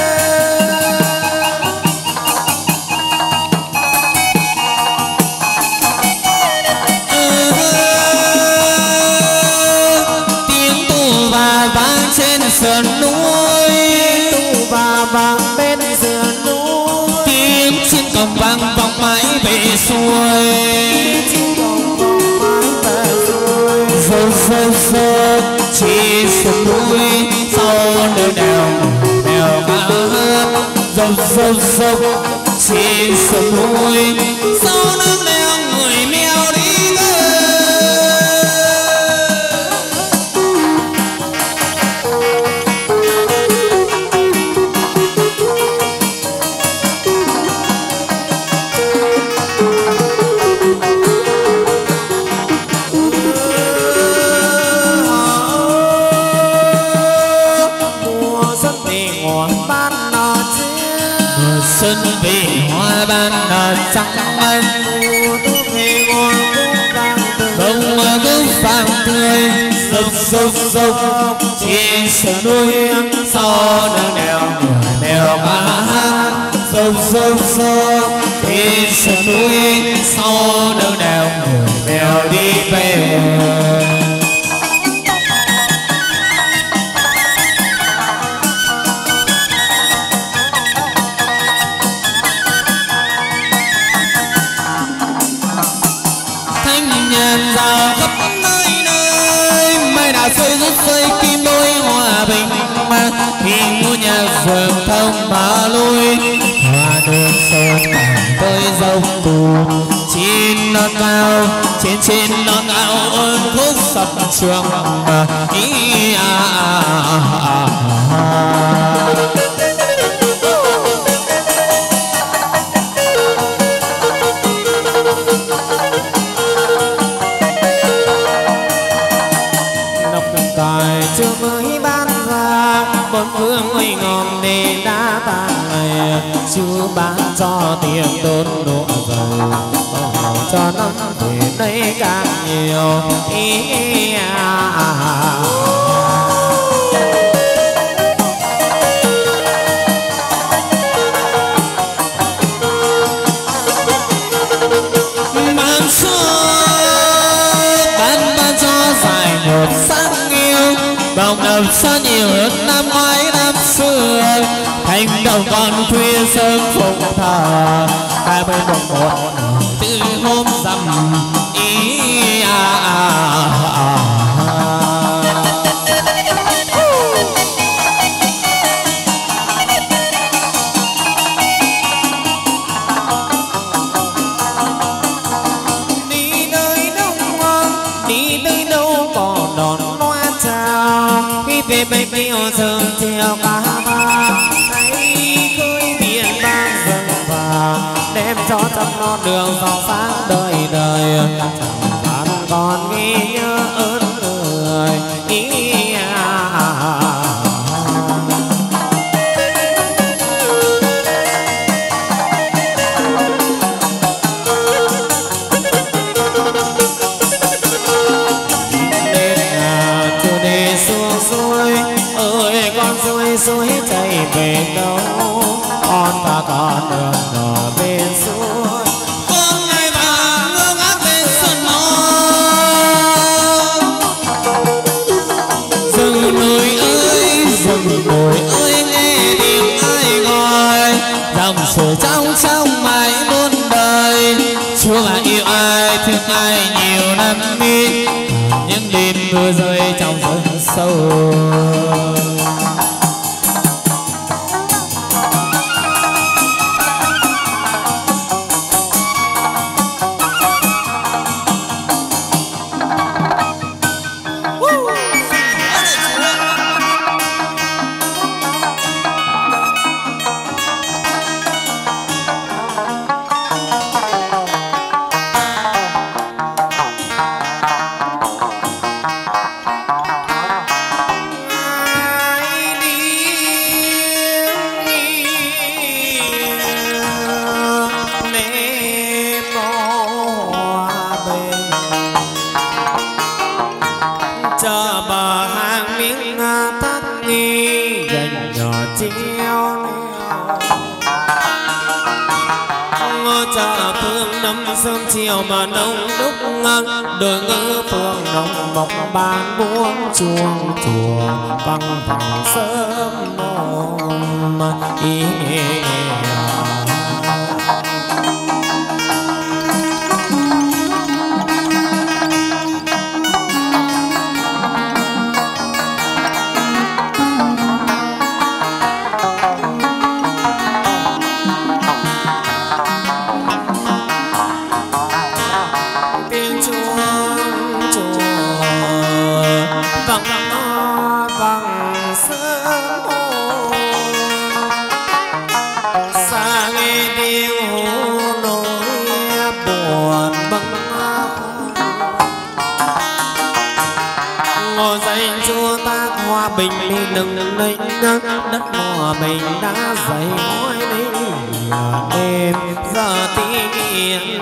tiếng tù và vang trên sườn núi tù và vang bên sườn núi tiếng chim cồng vang vọng mãi về xuôi dâu chỉ sườn núi sau nơi đèo ca hát dâu chỉ sườn núi sau nắng đèo người mèo đi xuân về hoa ban trắng anh bông cũng vàng tươi dốc trên sườn núi sau nâng đèo người mèo ca hát dốc trên sườn núi sau nâng đèo người mèo đi về rào khắp nơi nơi khi ngôi nhà vườn thông má lui hoa đường sơn tới dâu cù trên non cao trên non cao ơn khúc sập trường ý tài chưa mới ban ra bốn phương ơi ngon để đã tàn này chưa bán cho tiền đốn độ dày cho nó về đây càng nhiều mang xưa bán cho dài một sáng vòng đập xa nhiều hơn năm ngoái năm xưa thành đầu con khuya sớm phục thờ hai bên đồng một từ hôm rằm ý về bên kia sớm chiều cả ba thấy khơi biển vang dần vàng đem cho trăm non đường giàu sáng đời đời chẳng bạn còn ghi nhớ ơn người suối chảy về đâu con ta còn đường ở bên suối con ngày vàng ngơ ngác bên sân rừng nồi ơi nghe tiếng ai gọi dòng sửa trong mãi muôn đời chúa là yêu ai thương ai nhiều năm đi những đêm mưa rơi trong rừng sâu sớm chiều mà đông đúc đôi ngữ phương nồng mộc ban buông chuông chùa văng vẳng sớm mồm bình đi đừng lấy đất mò mình đã dày mỏi đêm giờ tiếng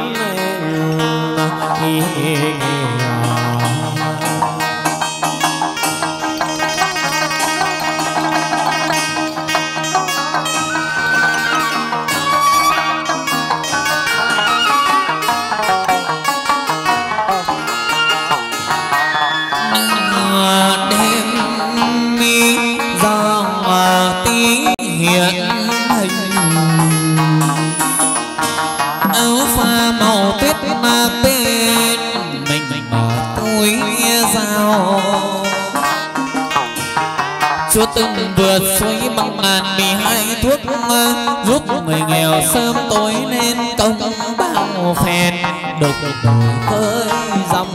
từng vượt suối bằng ngàn 12 thuốc giúp người nghèo sớm tối nên công bao phen đục đổi tới dòng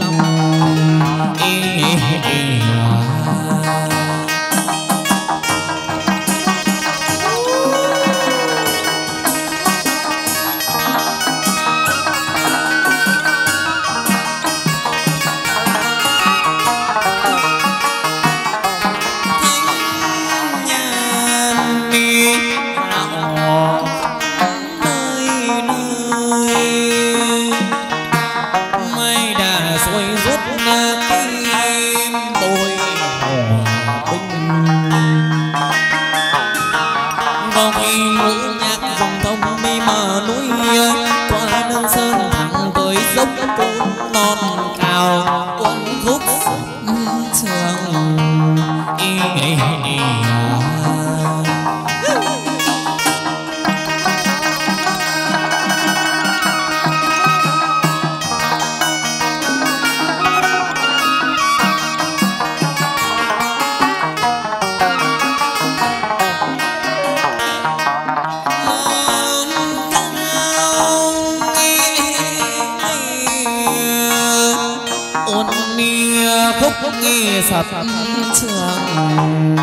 sập trường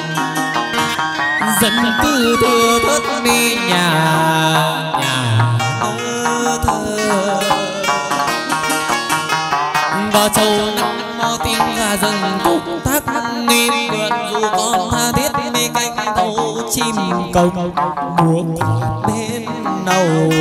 dân tư thưa thớt đi nhà thơ vào châu nắng mò tiếng gà rừng cục thác niêm vườn dù con tha thiết mê cánh thâu chim cầu múa quạt bên đầu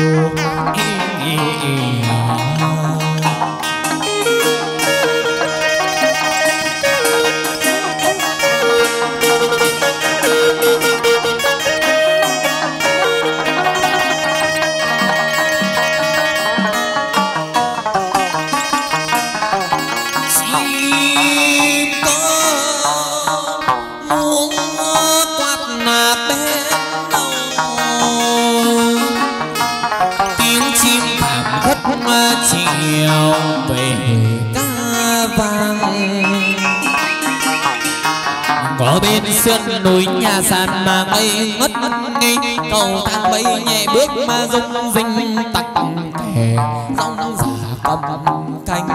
ở bên sườn núi nhà sàn mà ngây ngất nghi cầu thang bay nhẹ bước mà rung rinh tặc thề rong giả cầm canh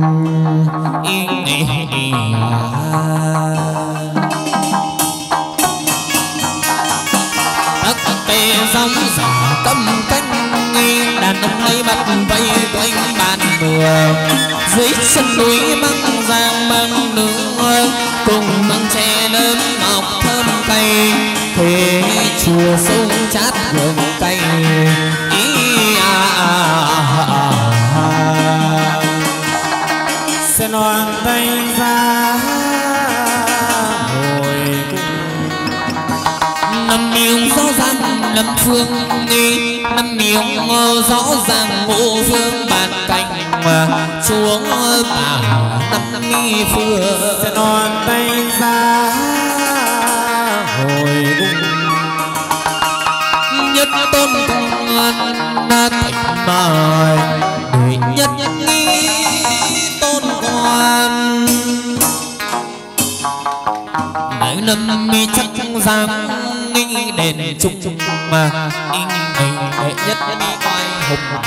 tắc tê rong giả cầm canh đàn ông lấy mặt vây quanh bàn đường dưới chân núi măng giang măng nướng cùng măng tre lớn ngọc thơm cay thuê chùa sông chát vườn cay sẽ loan tay ra hồi năm miếng rõ ràng năm phương nghi năm miếng rõ ràng ngũ phương bàn cạnh xuống tả năm mi phương sẽ loan tay ra hồi nhất tôn công thành mời để nhất nghi tôn quan đại năm mi chắc giang nghi đền trúc mà đệ nhất mi oai hùng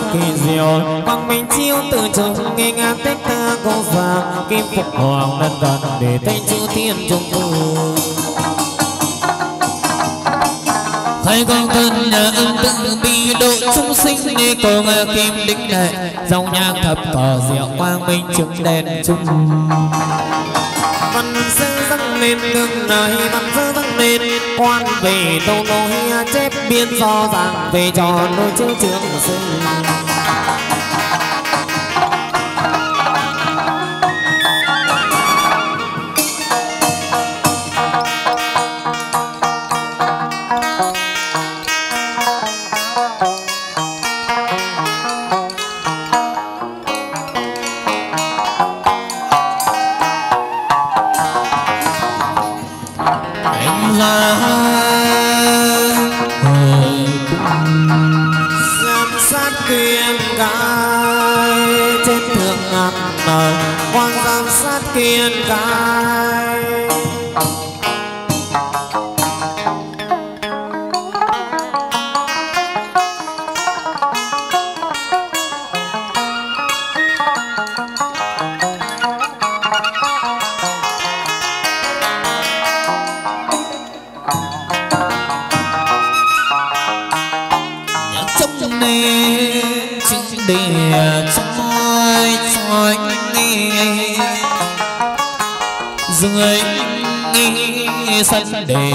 kỳ diệu quang minh chiếu từ trong nghe ngang tết ta có vàng kim phục hoàng lần gần để tay chữ thiên trong phương hay con thân nhà ân tự bi độ chúng sinh nghe cầu nghe kim đính lệ dòng nhang thập cỏ diệu quang minh chứng đèn chung văn sư dâng lên đường này văn sư dâng lên quan về đâu nối chép biên do rằng về trò đôi chữ trường sinh quan giám sát kiên cái trong này chữ địa trói dưới sân đề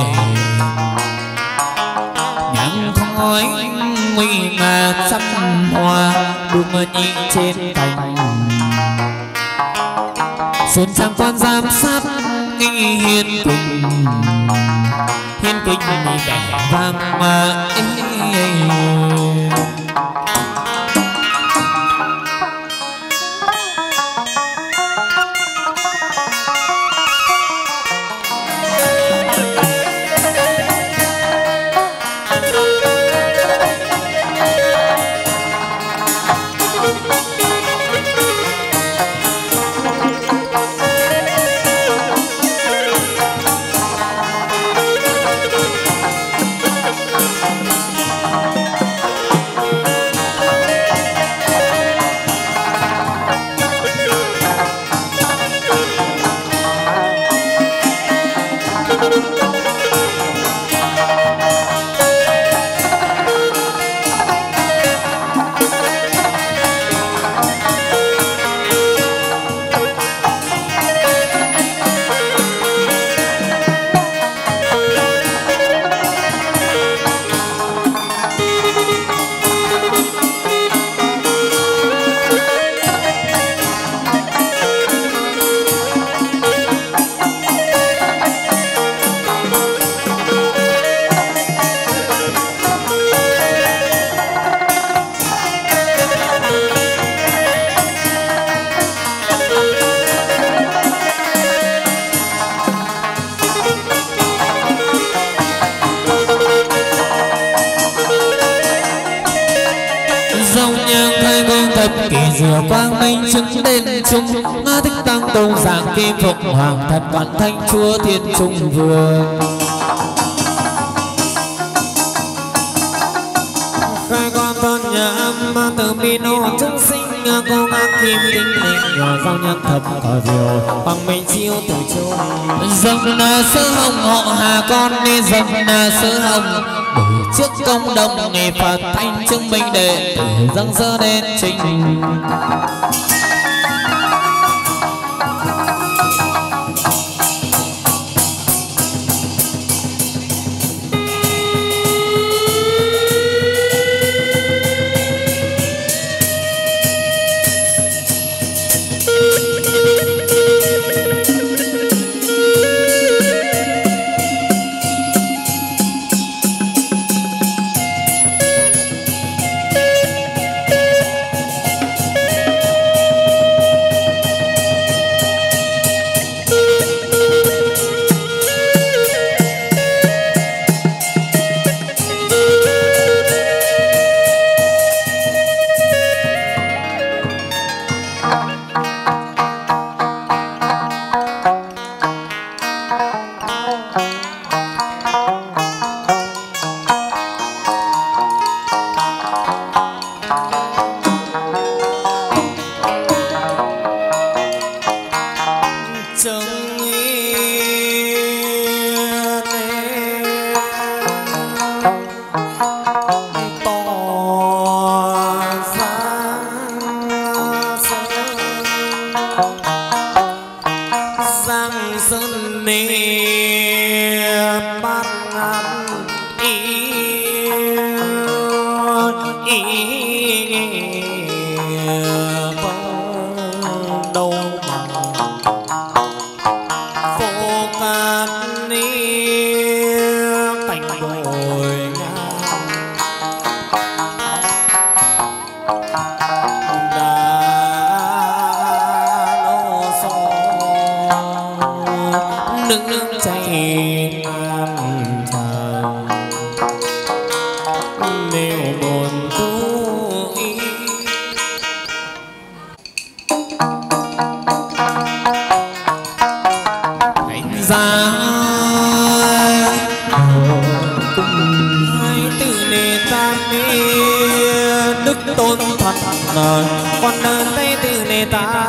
nhang khói nguy nga trăm hoa đua nhị trên thành xuân trang quan giám sát hiên kinh vẻ vang mà kỳ diệu quang minh chứng đền chung ngã thích tăng tôn giảng kim phục hoàng thật vạn thanh chúa thiên trung vương khai quan tôn nhà âm từ bi nô chúng sinh cô ngang kim tinh linh nhỏ giao nhân thập cỏ diệu quang minh chiếu từ chung dòng là sơ hồng họ hà con đi dòng là sơ hồng trước công đồng nghề Phật thanh chứng minh đệ tử dâng dơ đến trình đâu mà phố cát cảnh đồi ngang đã nô so nước chảy ngàn tràn nếu buồn tu ý ra hai từ nề tam ni đức tôn thật còn nơi tây từ nề ta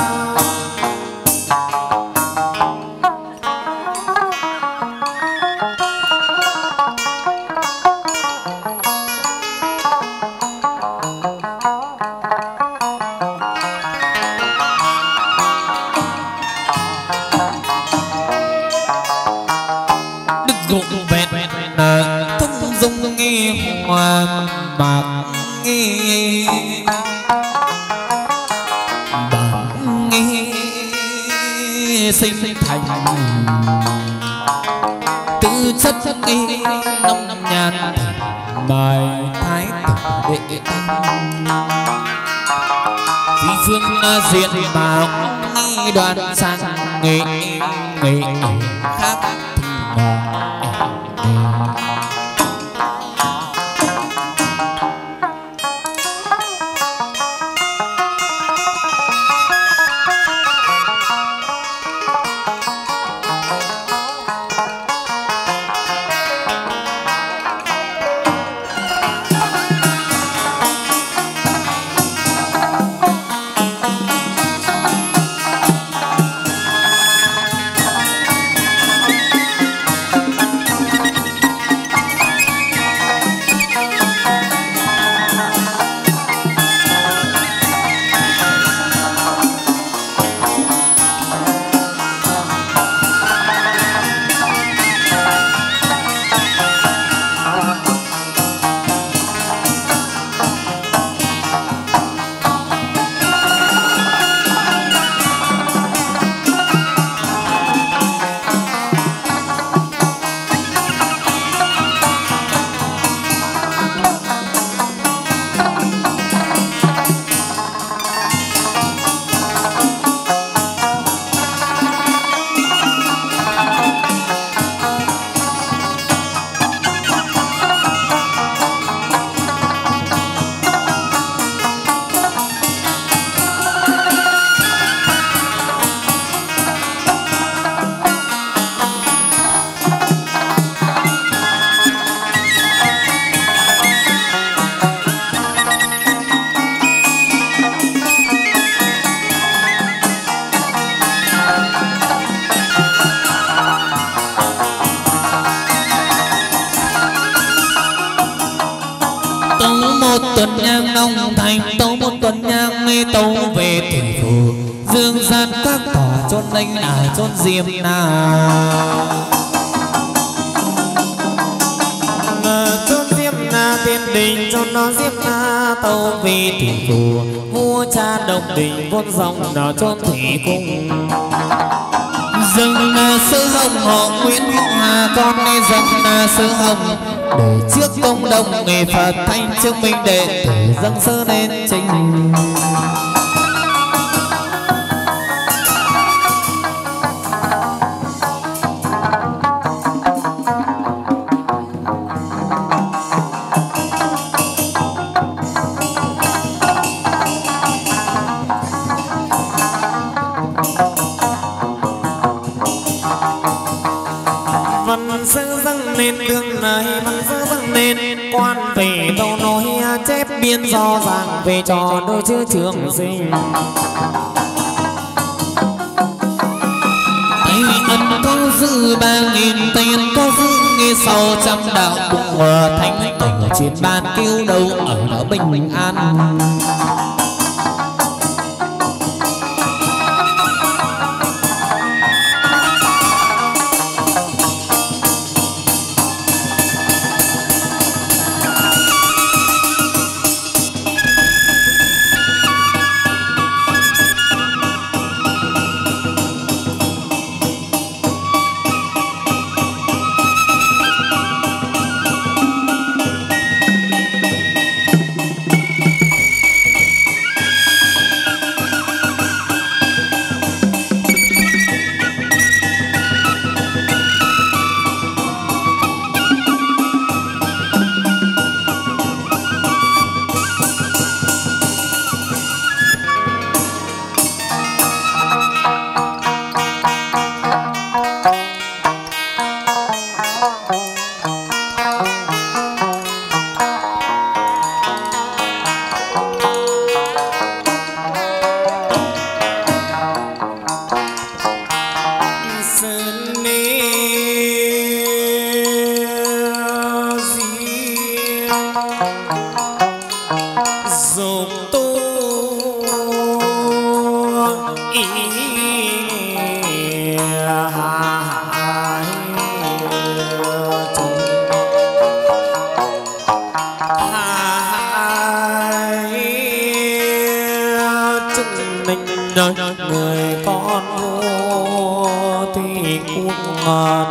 thông dung nghe hoa mạc nghe bằng nghe sinh thành tư chất nghe năm nhàn bài thái tử đệ vì phương diện mạo nghi đoàn sang nghệ nghệ khác tuần nhang nông thành tấu một tuần nhang mê tấu về thủy phủ dương gian các tòa chôn đánh chôn diêm chôn diêm tiên đình chôn nó diêm tấu về thủy phủ vua cha độc đình vốn dòng chôn thủy cung dâng sứ hồng họ Nguyễn Hà con dâng sứ hồng để trước công đồng nghề Phật thanh chứng minh đệ tử dâng sơ lên trình văn sơ dâng lên đường này văn sơ dâng lên quan về tâu nói chép biên do ràng về trò đôi chữ trường sinh tay ân có dư 3.000 tiền có dư nghe sau trăm đạo cùng thánh ở trên ban kêu đầu ở đó bình an người con vua thì quốc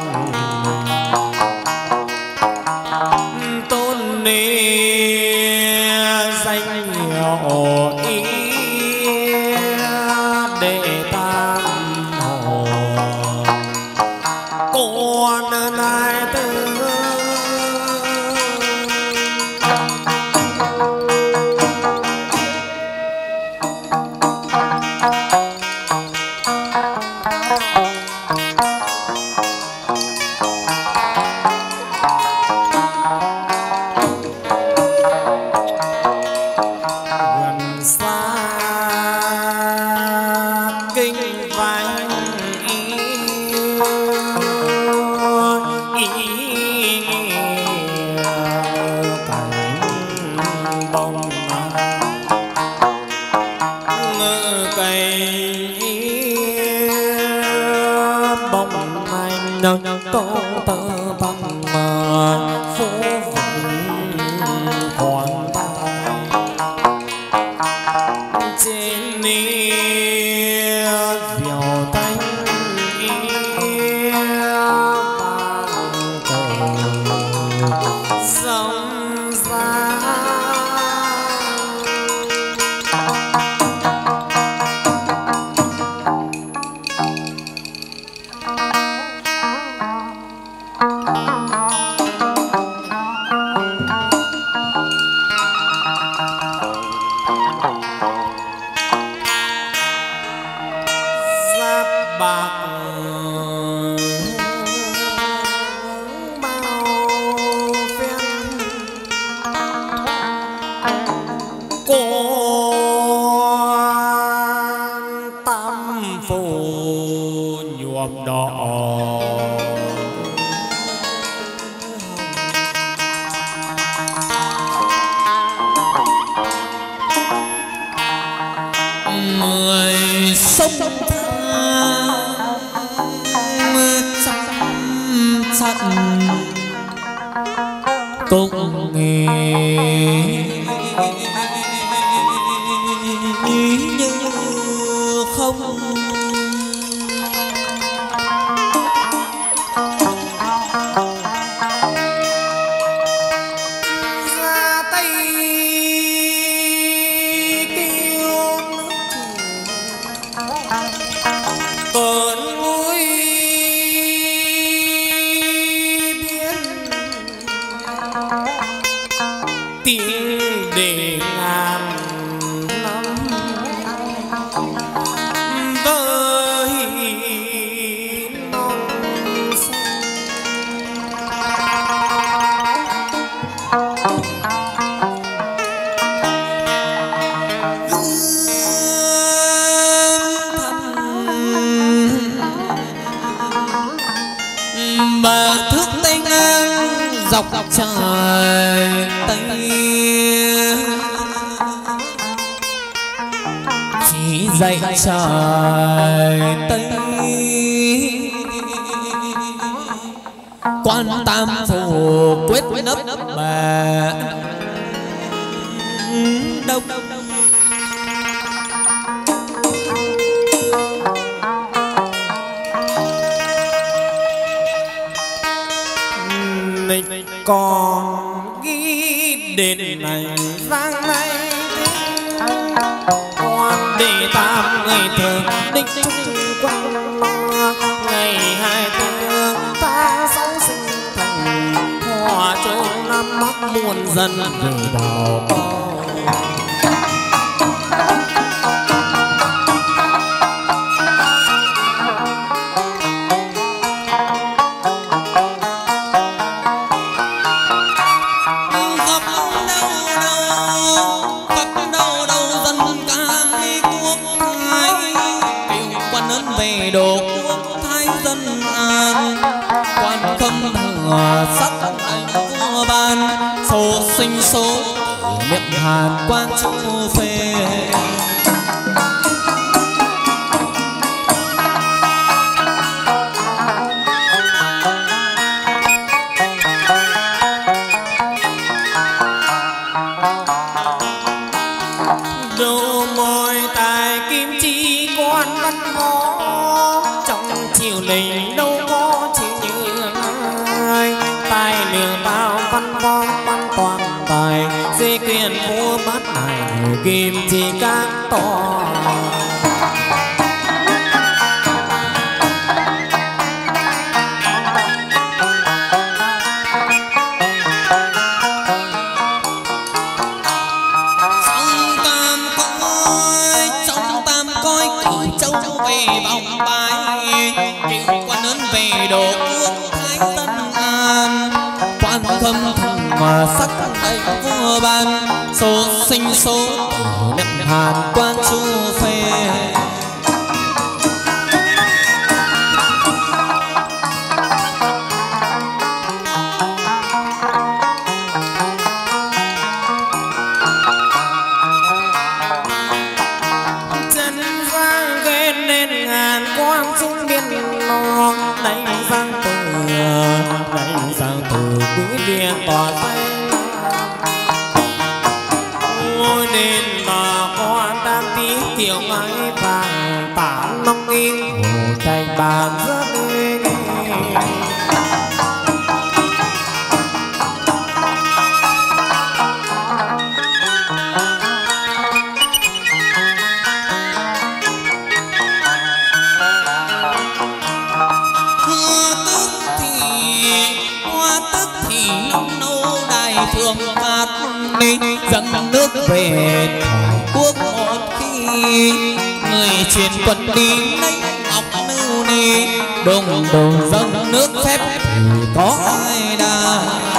tôn ni danh hiệu ý đệ tam hồ con ai tư trời Tây quan tam phủ quyết nấp mà đông còn ghi đến này vang này quan đệ tam ngày thường đích trung quang ngày 24 ta sống sinh thành hòa châu năm mắt muôn dân về đào sắc anh vua ban số sinh số miệng hàn quan chu phê đồ môi tài kim chi đình đâu có chỉ như ai tài lừa bao văn võ văn toàn tài dê quyền mua bát này người kim chỉ các to mà sắc đầy vua ban số sinh số tử nặng hàn quan chu phê chân giang ghen nên ngàn quan trung biên lo đánh giang từ quý điện tỏ tay ngôi đền mà quan tam tí tiểu ngãi vàng tản long nghiêng hồ thành bàn rất dẫn nước về quốc một khi người truyền quân đi lấy ngọc nưu ni đồng đồ dâng nước phép thì có ai đa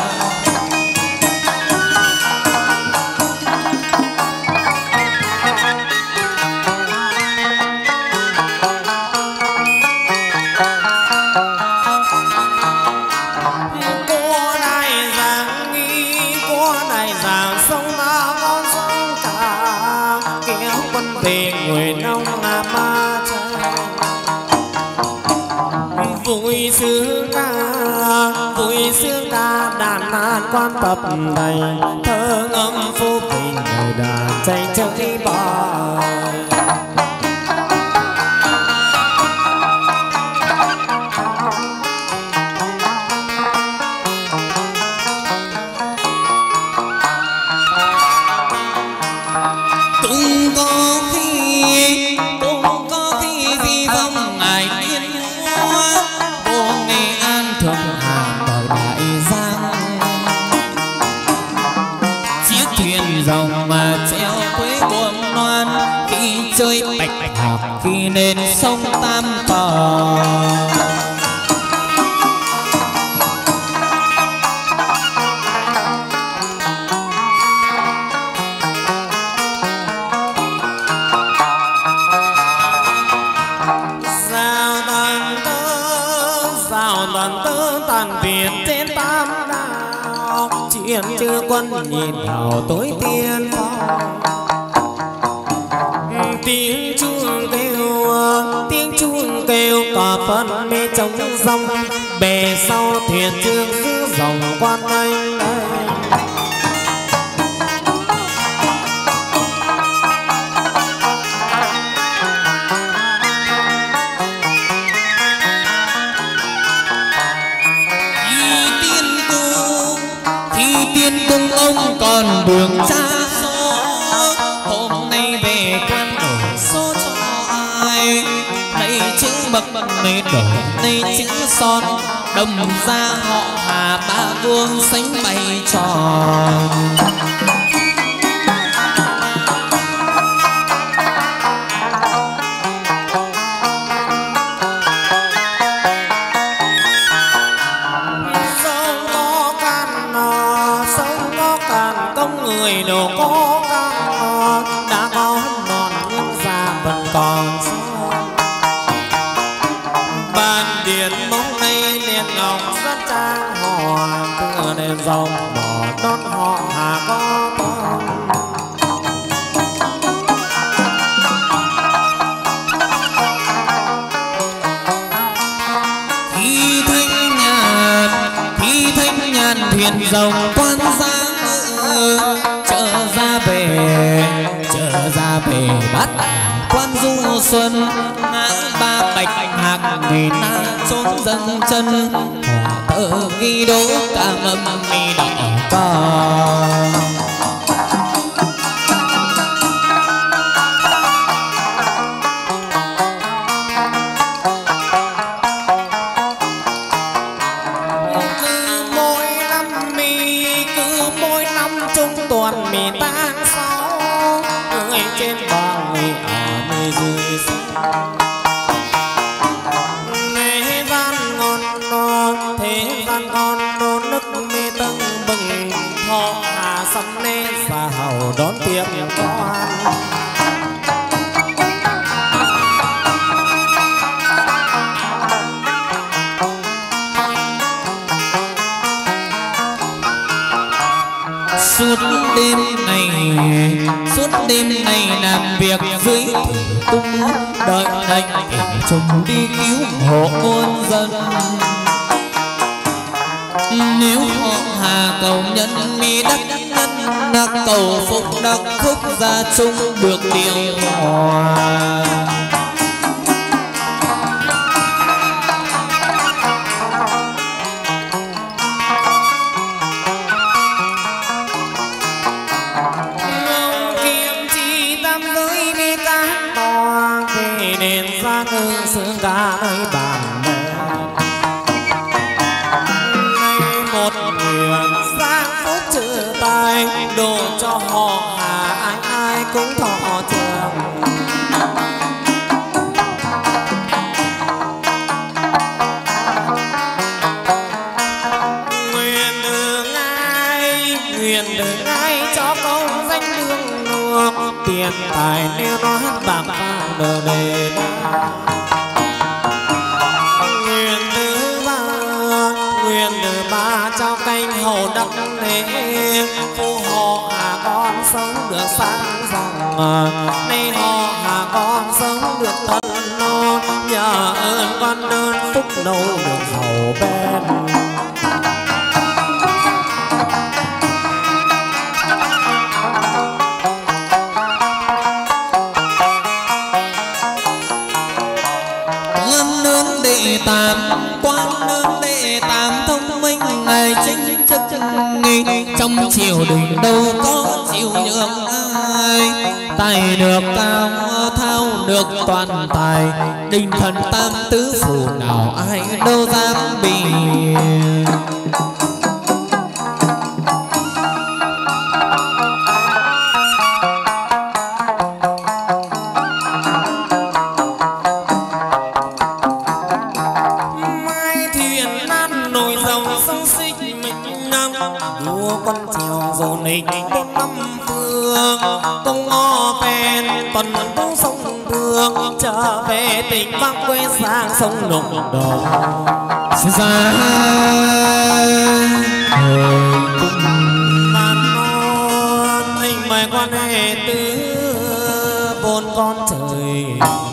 vui sướng ca đàn nan quan tập này thơ ngâm phú bình người đàn chạy chơi bời cũng có khi vi vong ngài tiên hoa vô Nghệ An thường hà bờ đại giang chiếc thuyền rồng mà treo quế buồm loan khi chơi bạch hạc khi lên sông Tam Tò chư quân nhìn vào tối tiên phong tiếng chuông kêu cả phân mê trống rong bề sau thuyền trương giữ dòng quan anh ông còn đường xa số hôm nay về quan đổi số cho ai này chữ bậc này đổi này chữ son đồng ra họ Hà ba vương sánh bày tròn người đồ có căn đã có non nhưng già vẫn còn ban điện bóng nay liền ngọc rất trang hòa cửa đèn dòng bỏ đón họ Hà có con khi thanh nhàn thuyền rồng quan giang trở ra về bắt quan du xuân ngã ba bảy bạch hạc vì na trốn dần chân hòa thơ ghi đố ca mâm mi đỏ ca. Đón tiếp con suốt đêm này làm việc dưới tung đợi anh để chồng đi cứu hộ muôn dân. Nếu họ Hà cầu nhân mi đắc nhân đắc cầu phúc đắc phúc gia chung được điều hòa. kiếm chi tam giới bi ca to về đền ra ngư sướng ca nơi bàn đồ cho họ Hà ai ai cũng thọ thường. Nguyện đường ai cho công danh đường luộc tiền tài nếu nó hát bạc vàng đời đề. Nguyện thứ ba cho canh hầu đắc lễ phù hộ Hà con sống được sáng dòng. Nay họ Hà con sống được thân no nhờ ơn con đơn phúc nâu được hầu bên. Lớn đệ tam quan lớn đệ tam thông minh ngày chính chức nghi trong triều đình đâu có chịu nhượng ai. Tài được cao thao được toàn tài đình thần tam tứ phủ nào ai đâu dám bì. Bốn năm phương công ngõ ven tuần cũng sông thương trở về tỉnh Bắc quê sang sông Lục Đồ ra man non hình mời quan hệ tứ bốn con trời.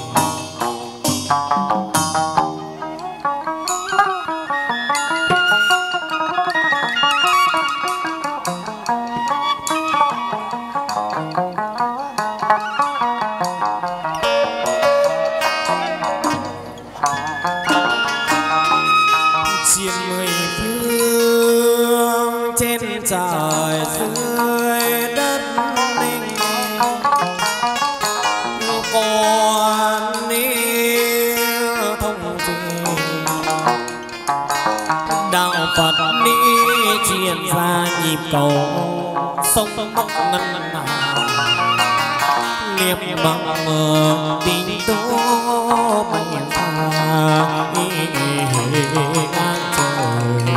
Trời dưới đất ninh còn yêu thông gì đạo Phật đi truyền ra nhịp cầu sông Bắc ngân hà liệp bằng tình tố mạnh pha ngang trời.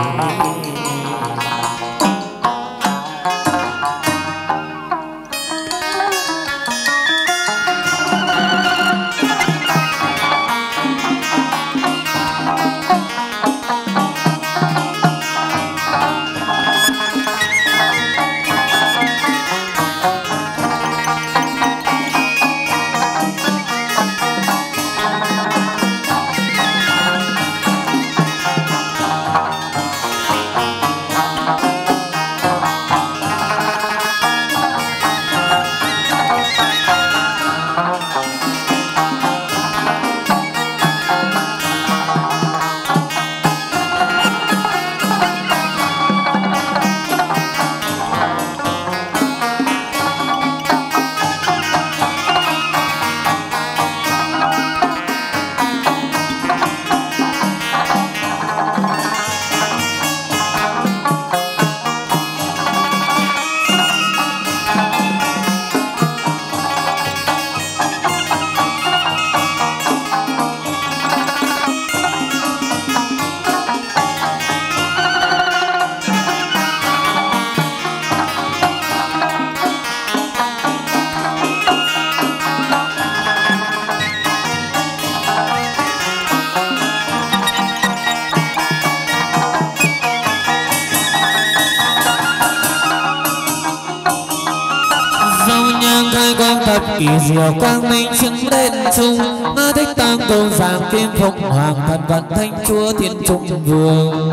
khai quang thật kỳ diệu quang minh chứng đến chung thích tăng cầu giảng kim phục hoàng thần vận thanh chúa thiên trung vương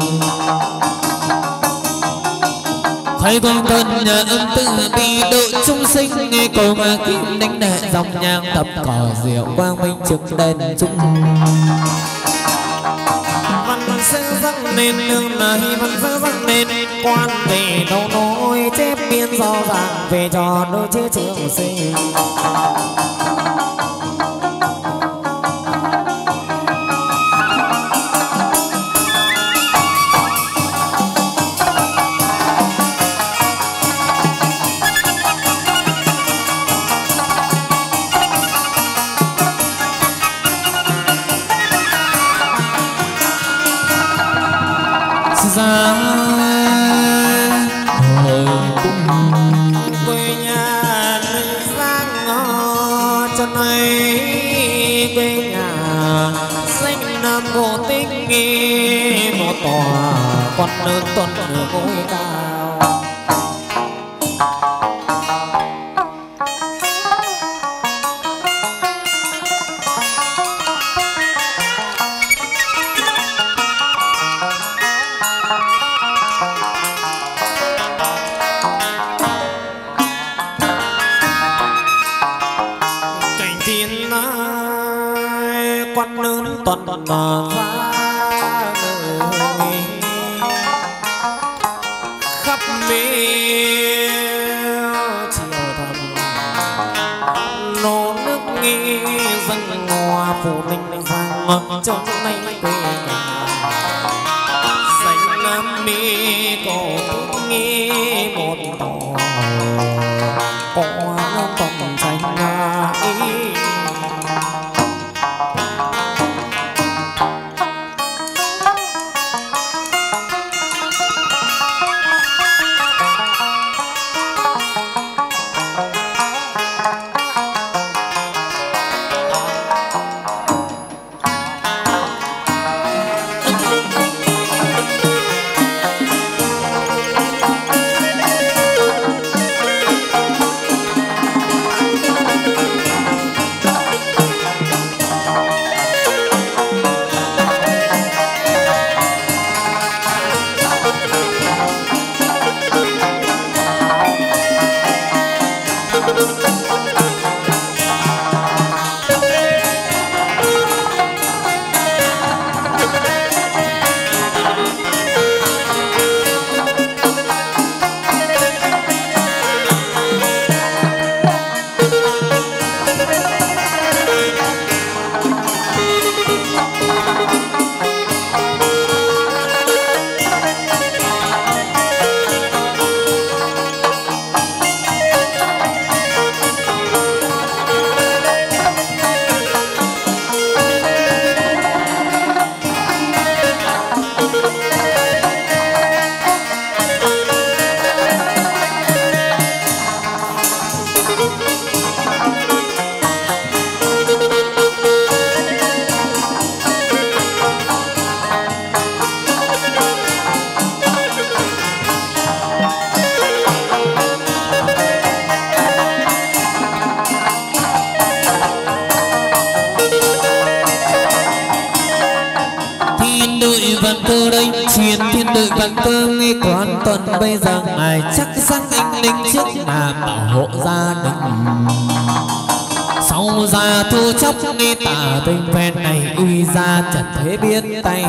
khai quang thân nhà âm tự bi độ chúng sinh nghe cầu mà kim đánh đệ dòng nhang tập cỏ diệu quang minh chứng đến chung sẽ răng nên nương này vẫn sẽ răng nên quan về đâu nói chép biên rõ ràng về cho đôi chữ trường sinh ra hồi quê nhà nơi giang ngõ cho này quê nhà xanh nam vô tích nghi một tòa con lớn tuần nửa ngôi cao tuần ra đời khắp miếu chiều thầm nô nước nghi dân hoa phủ linh giang trong nay quê nhà xanh nam mi cổ nghi một tòa có tuần xanh ý quan tuần bây giờ ngài chắc xác anh linh trước là bảo hộ gia đình sau ra thu chốc đi tả tình phen này uy ra trần thế biết tay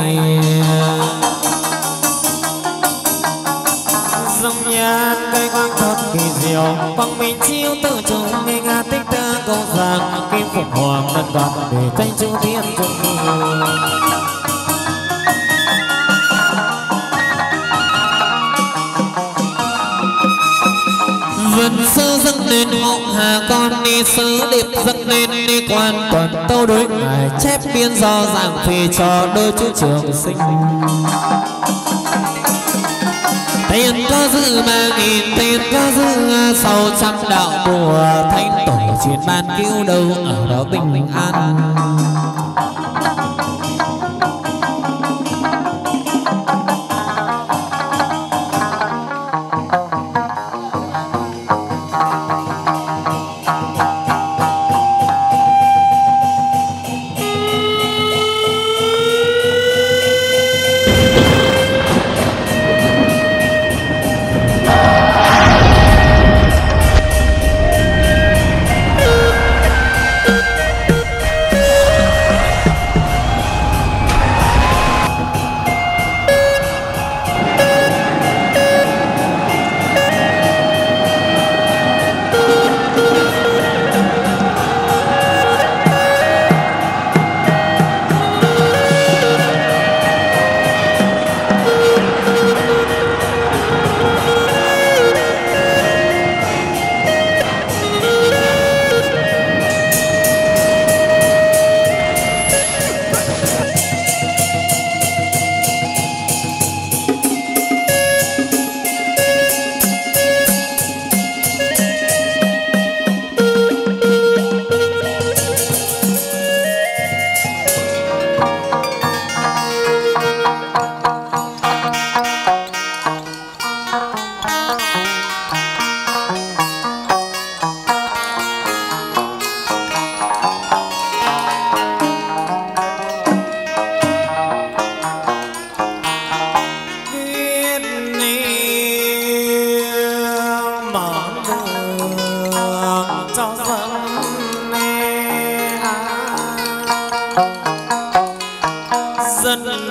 dòng nhạc cây quang thật kỳ diệu quang minh chiếu tự chủ nghe nga tích ta câu rằng kim phục hoàng đất đoàn để tranh chữ thiên trung vân sơ dâng lên họng hà con đi sớ điệp dâng lên đi quan toàn tâu đối ngài chép biên do giảng phì cho đôi chữ trường sinh tiền có dư 3000 tiền có dư 600 đạo mùa thánh tổ chiến ban cứu đâu ở đó bình an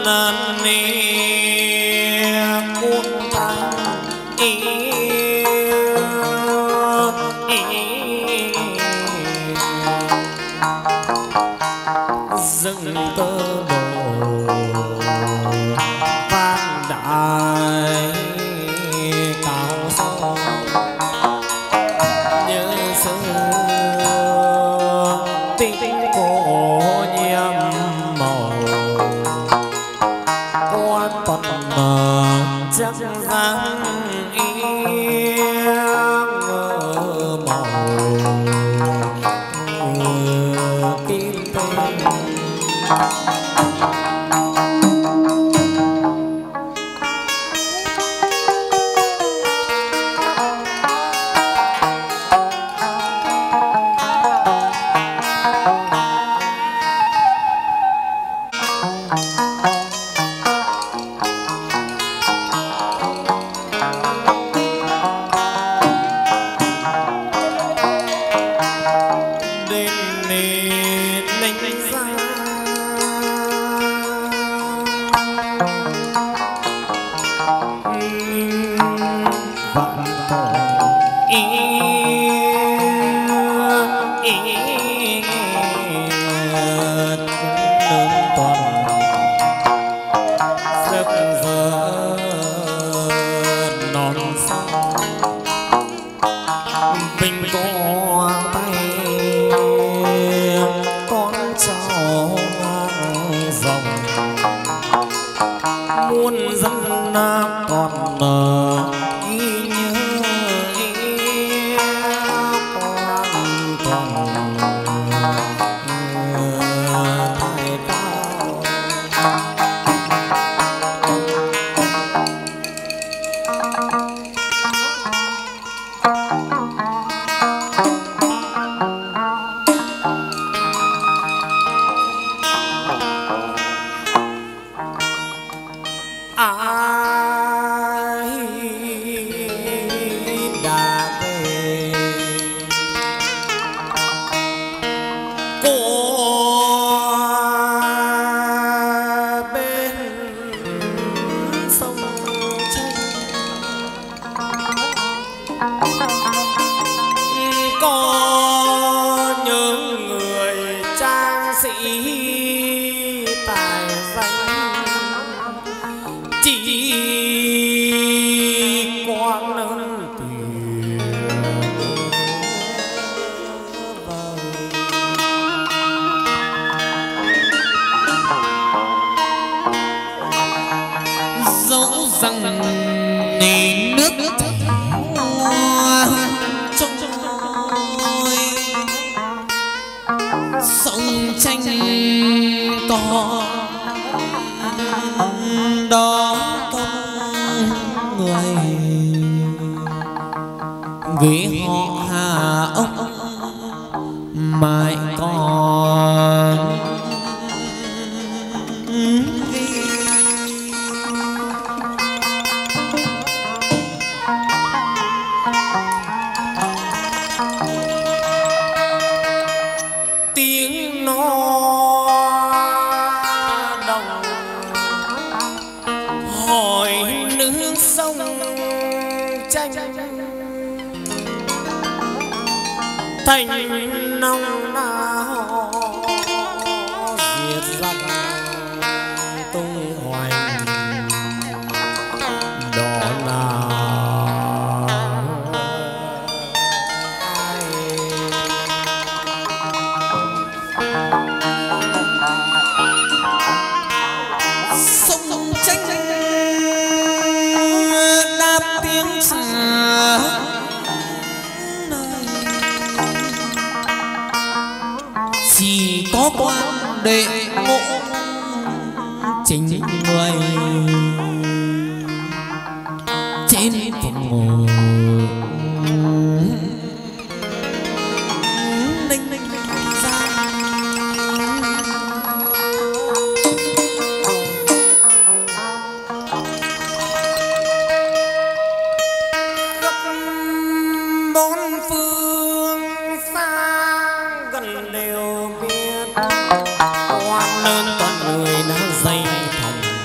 đều biết quan lớn con người đã dày thần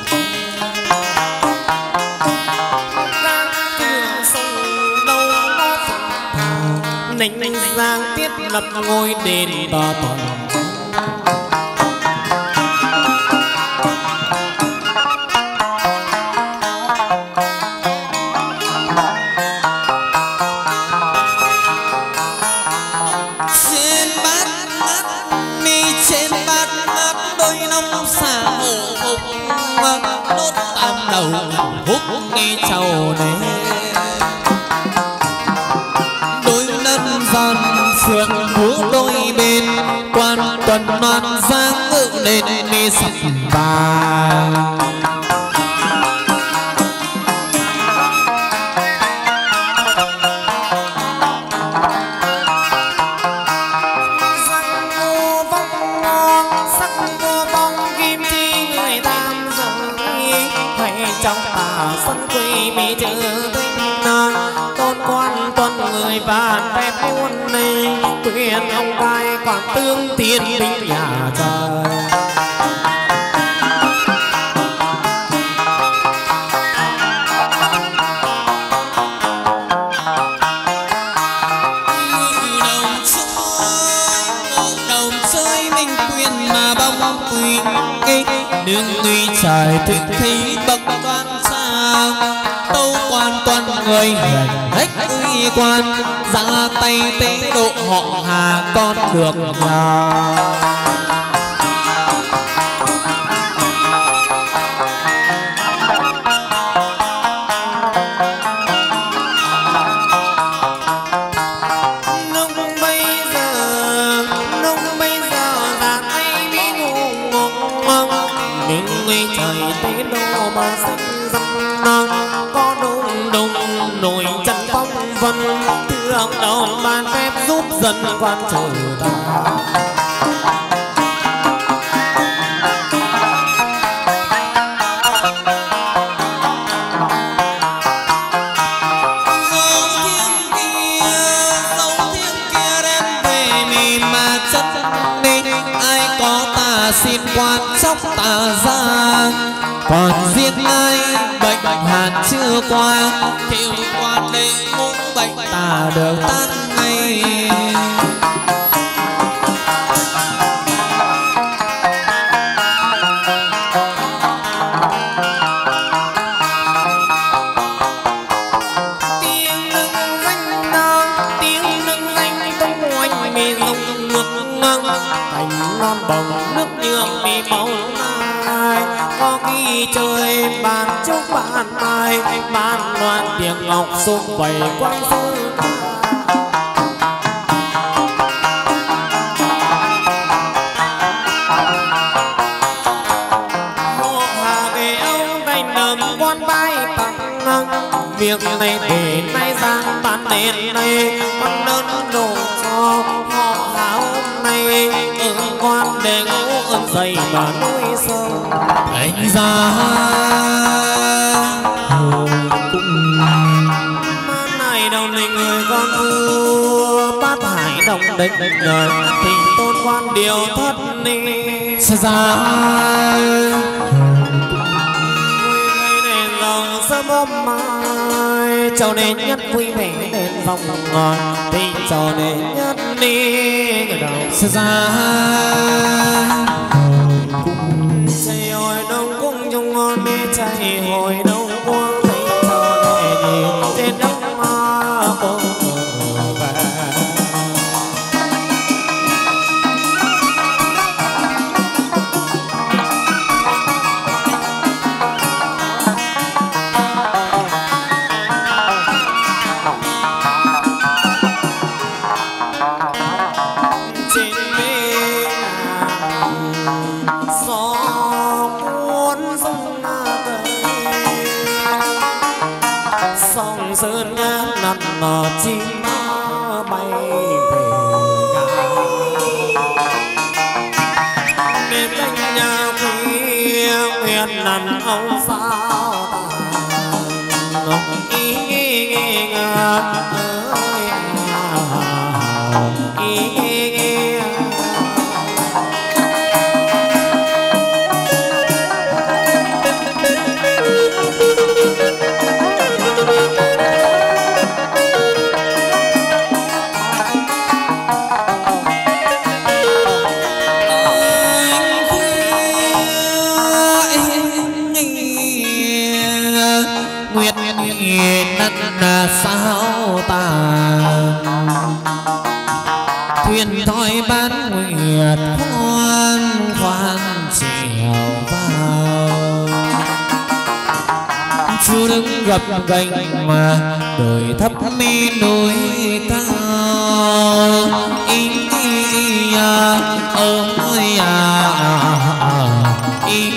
nịnh giang tiết lập ngôi đền to toàn. nghe chầu này đôi lân gian phượng múa đôi bên quan tuần loan giang ngự lên đi sập vàng bàn phép muôn này quyền ông cai quảng tương tiên binh nhà trời đồng chơi minh quyền mà bông quỳ đừng nguy trời thực khí bậc quan sang tâu quan toàn người hiền ích uy quan ra tay tế độ họ Hà con được nhờ ra tay bí ngục những người trời tế độ mà sinh dâm có đùng đùng nổi chân phong vân thương đầu ban phép giúp dân quan trời ta xin quan sóc tà ra còn riêng ai bệnh hàn chưa qua thiệu quan lệ ngũ bệnh tà đều tan ngay tiếng nâng danh tung oanh mì dùng nước nâng thành non bồng nước nhượng mì bóng ai có khi chơi bàn chúc bạn ai bàn loạn tiếng ngọc xung vầy quang sư họ hà về ông đành nầm quan bay tặng việc này để nay giang bán đèn này con đơn đồ cho họ hà hôm nay ở quan để ngũ ơn dày mà núi sông anh ra này đồng đình người con vua bát hải đồng định đời tình tôn quan điều thất ni ra đèn dòng sớm hôm mai chào đến nhất vui vẻ đèn dòng ngọt tình chào đến nhất đi người đầu ra chạy hồi đông cung chung ngon đi chạy hồi đông cung tình chào đến trên đông cung sơn ngát nằm chim bay về đêm canh nhà khuya nguyện nằm ông sao tàn ý sao tàn thuyền thoi bán nguyệt khoan khoan chiều vào chú đứng gập gành mà đời thấp mi núi cao ý à ơi ý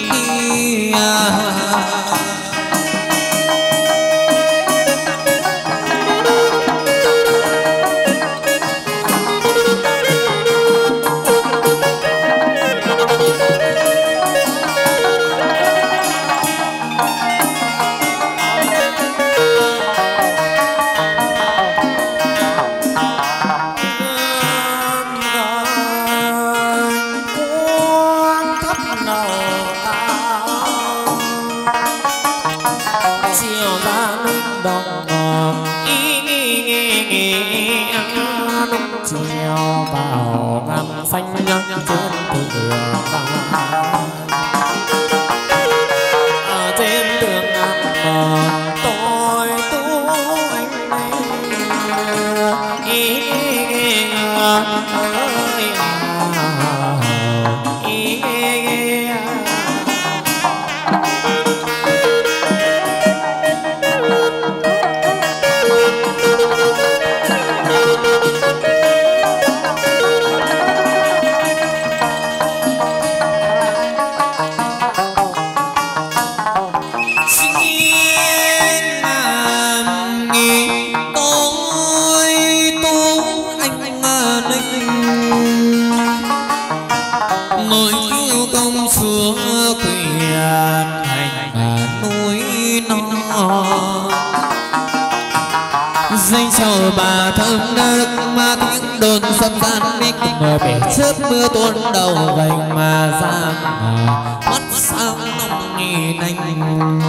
chiều vào ngắm xanh ngắt trên đường ở trên đường tôi tu anh bà thơm nước mà tiếng đồn sầm gian đi cùng bể chớp mưa tuôn đầu vành mà ra mắt sao nóng nhìn anh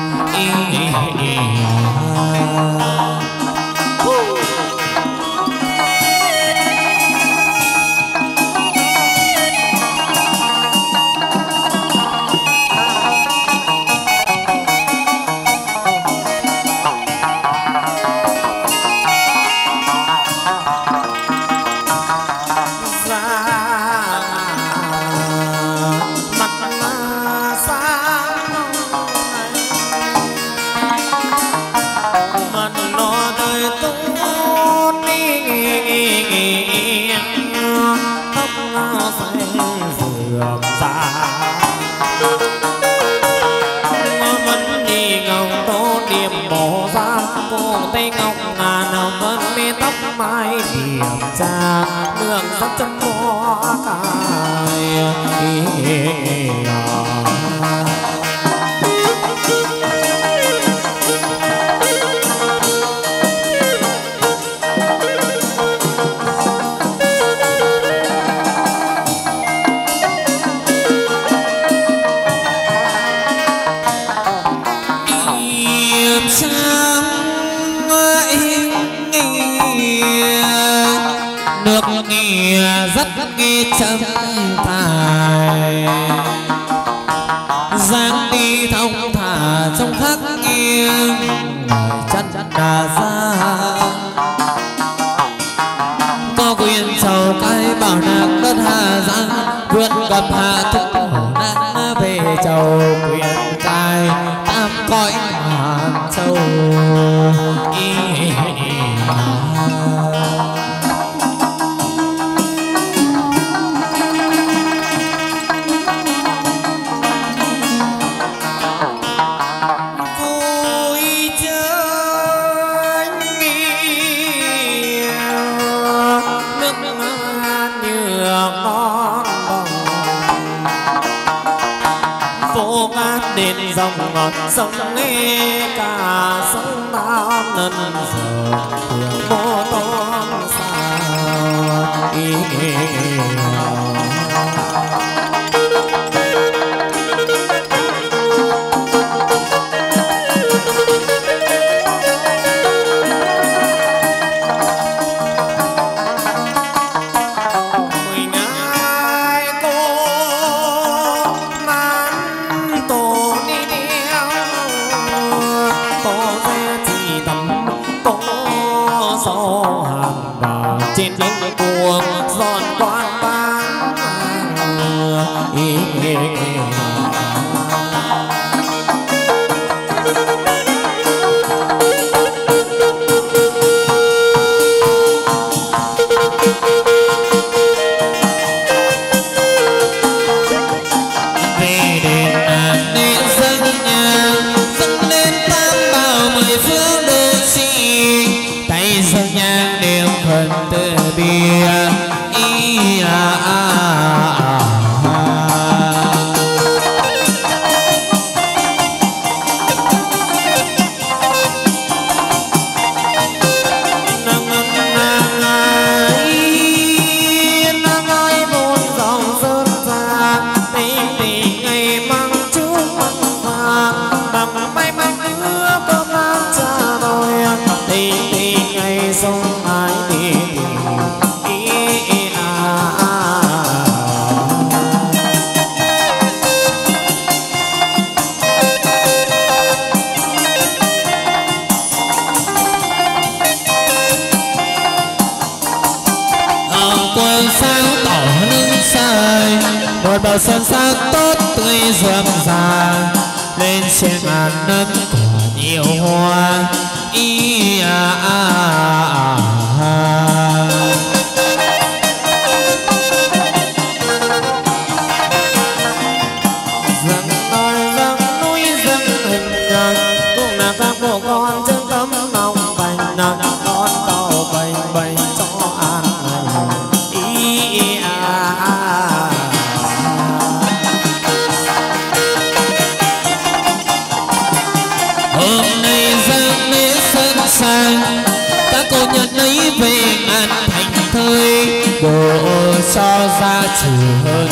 mai điểm cha đường sắp chân mò cài rất nghe chấm tài giang đi thông thả trong khắc nghiêng chân đà ra có quyền sầu cái bảo nạc đất hà giang vượt gặp hạ thức hổ nát về chầu quyền cai tam cõi hàng châu sông nghe cả sông Nam lần giờ thường mô toan sao sâu hàm vào trên những cuồng giòn quang vang bờ sơn sắc tốt tươi rộm rà lên trên ngàn nấc quả nhiều hoa ý dâng ơi dâng núi dâng hình cũng là các bộ con chân tấm lòng bành con tàu bành bành cho an lành ý hôm nay dâng lễ sơn sang các cô nhân ấy về ngàn thành thơi đồ cho gia chủ hơn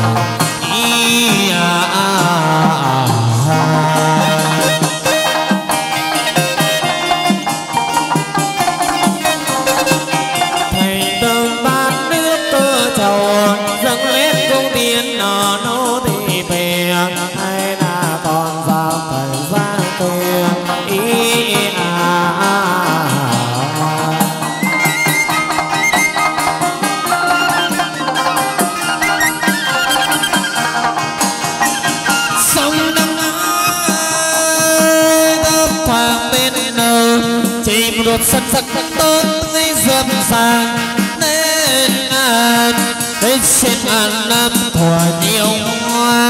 thầy từng bát nước cơ trầu dâng lên cung tiến ở nô thị về hay là còn vào thời gian kia sông nắng ơi thấp thoáng bên nâu chìm ruột sân sắc tốt tươi rộm ràng nên ngàn đến trên ngàn năm thuở nhiều hoa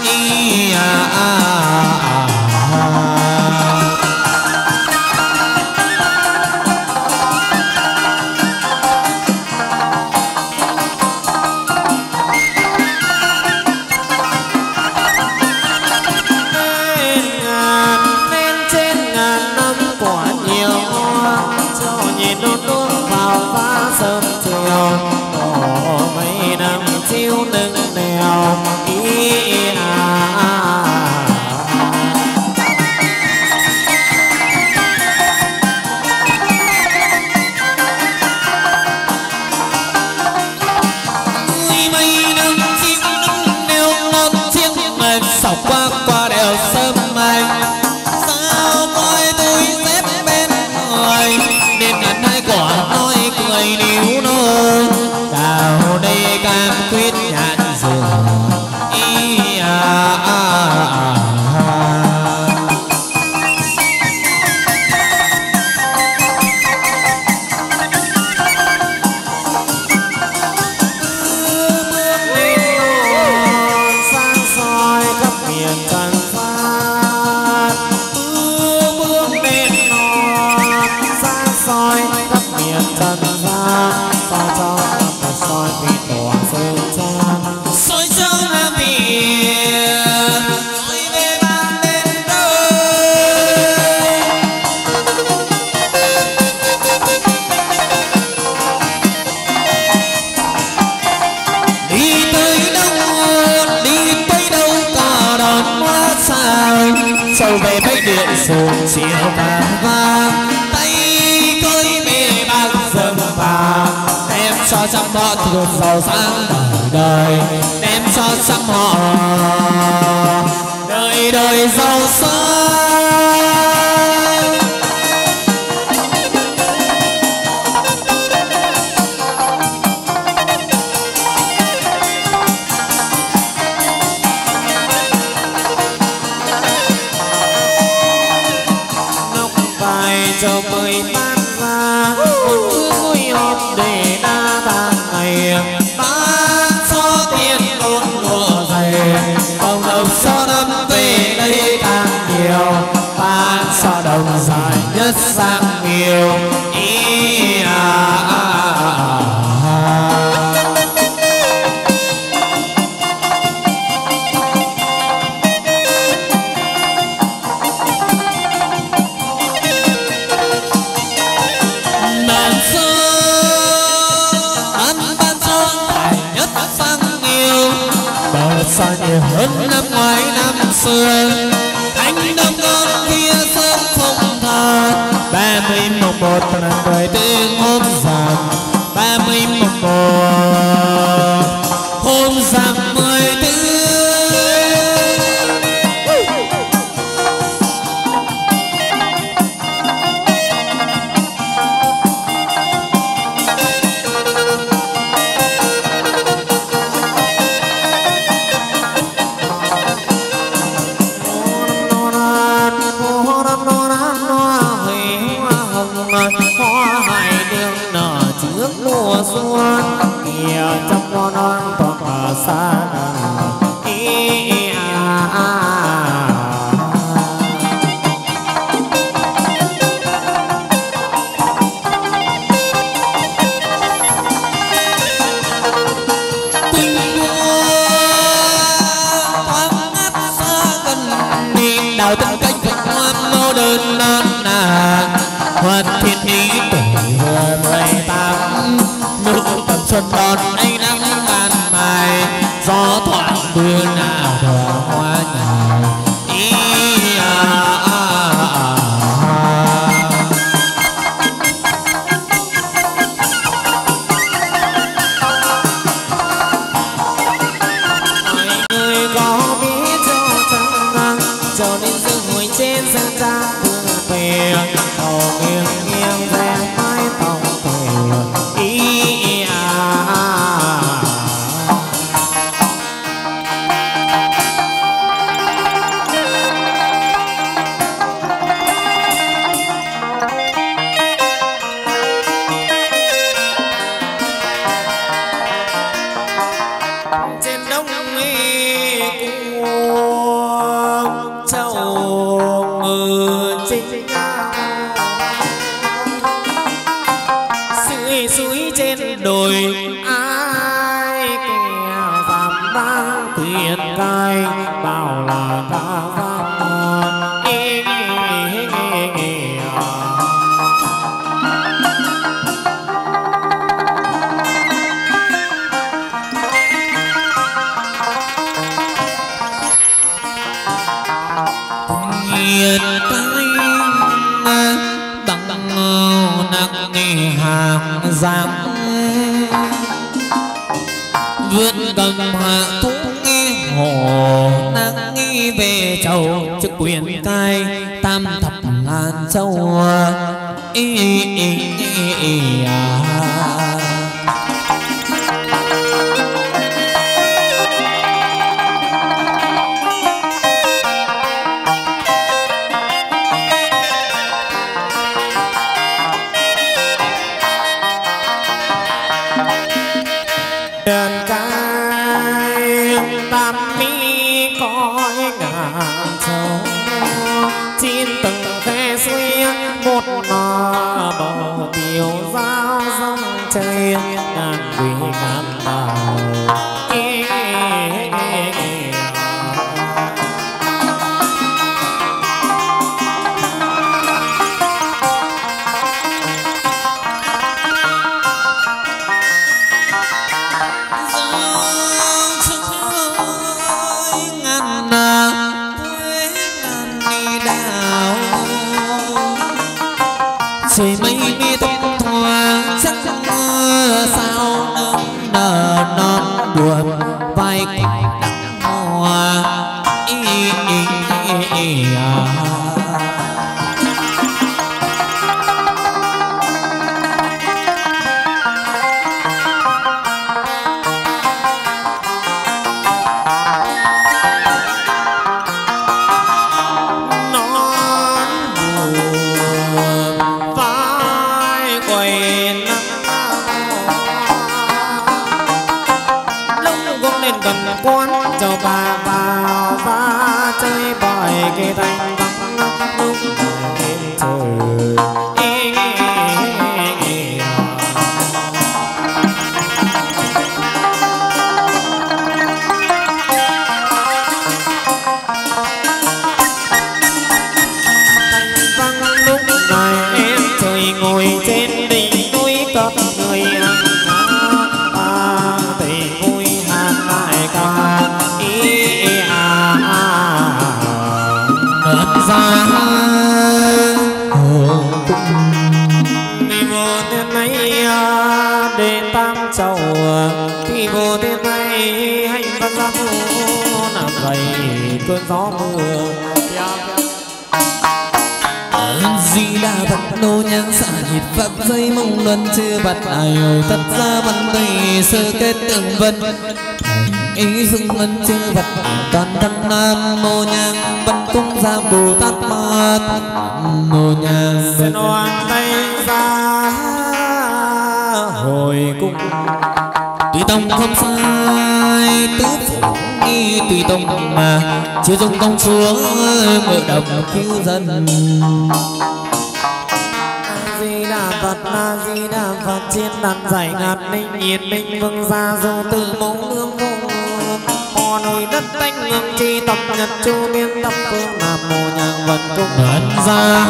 lên trên ngàn năm quả nhiều hoa cho nhìn đốt đuốc vào phá sớm chiều đổ mấy năm chiếu nâng đèo mấy năm chim nắng neo non chiếc mệt sọc qua đèo sớm anh sao coi tôi xếp bên người nên ngàn hai quả nói cười níu nôi đào đây cam quyết nhạn rừng soi cho nam biển soi về ban đêm đời đi tới đâu cả đón hoa sao sâu về bách điện xuồng chiều vàng vàng tay cơi bê bạc dâng vàng đem cho trăm họ thuộc giàu sang đời đem cho trăm họ đời đời giàu sang xa nhiều hơn năm ngoái năm xưa. Anh đông con kia sớm không tha 30/1 là đời tư hôm rằm 30/1 hôm rằm 14. Mùa xuân kia trong con non còn ở xa Tình mùa thoáng ngát xa gần nhìn đào từng cánh vịnh hoa màu đơn non nà hoa thiên ý tuổi vừa 18 nước tầm xuân đón ánh nắng ban mai gió thoảng mưa nào đỏ hoa nhài mọi người có biết cho chẳng cho nên dương ngồi trên sân trang vương về đầu nghiêng nghiêng ve mái tóc về trên đông cuồng châu ngự chính suối trên đồi ai kẻ giảm vang thuyền cai bao là ca vang nhiệt tay bằng nặng nghề hàng giang vượt cầm hạ thú nghe hồ nắng nghi về châu chức quyền cai tam thập ngàn châu đền cai tam mi cõi ngàn châu chín tầng khe suối một nò bờ tiêu giao dòng trời ngàn quỷ ngàn đào trời mây mi tóc thoa sắc sao nâng nở non buồn vai đắng hoa quán cho bà vào ra chơi bời cái thanh vắng lúc đêm trời thanh vắng lúc này em trời ngồi trên đỉnh núi cất người ăn tình vui hát lại ca vô thiên này để tam châu thì vô thiên này hành văn gia thu làm dày cơn gió mưa Di Đà Phật nô nhang xả nhịp Phật dây mong luân chưa bật ai hồi tất ra văn tùy sơ kết tường vân ý dương ngân chưa bật toàn thân nam mô nhang bật cung ra Bồ Tát Ma mô nhang xin oan tay ra hồi cung tùy tông không sai tứ phủ nghi tùy tông mà chưa dùng công chúa mở đồng cứu dân Di Đà Phật A Di Đà Phật trên đàn giải ngạt ninh nhiệt minh vương gia du từ mẫu nương vô mò nồi đất tanh ngưỡng chi tập nhật chu biên tập phương nam mô nhang vận cung ấn ra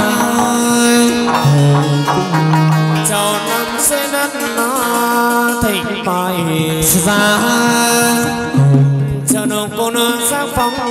chào năm sẽ đất nó thịnh bài ra chào nông cô nương sắc phóng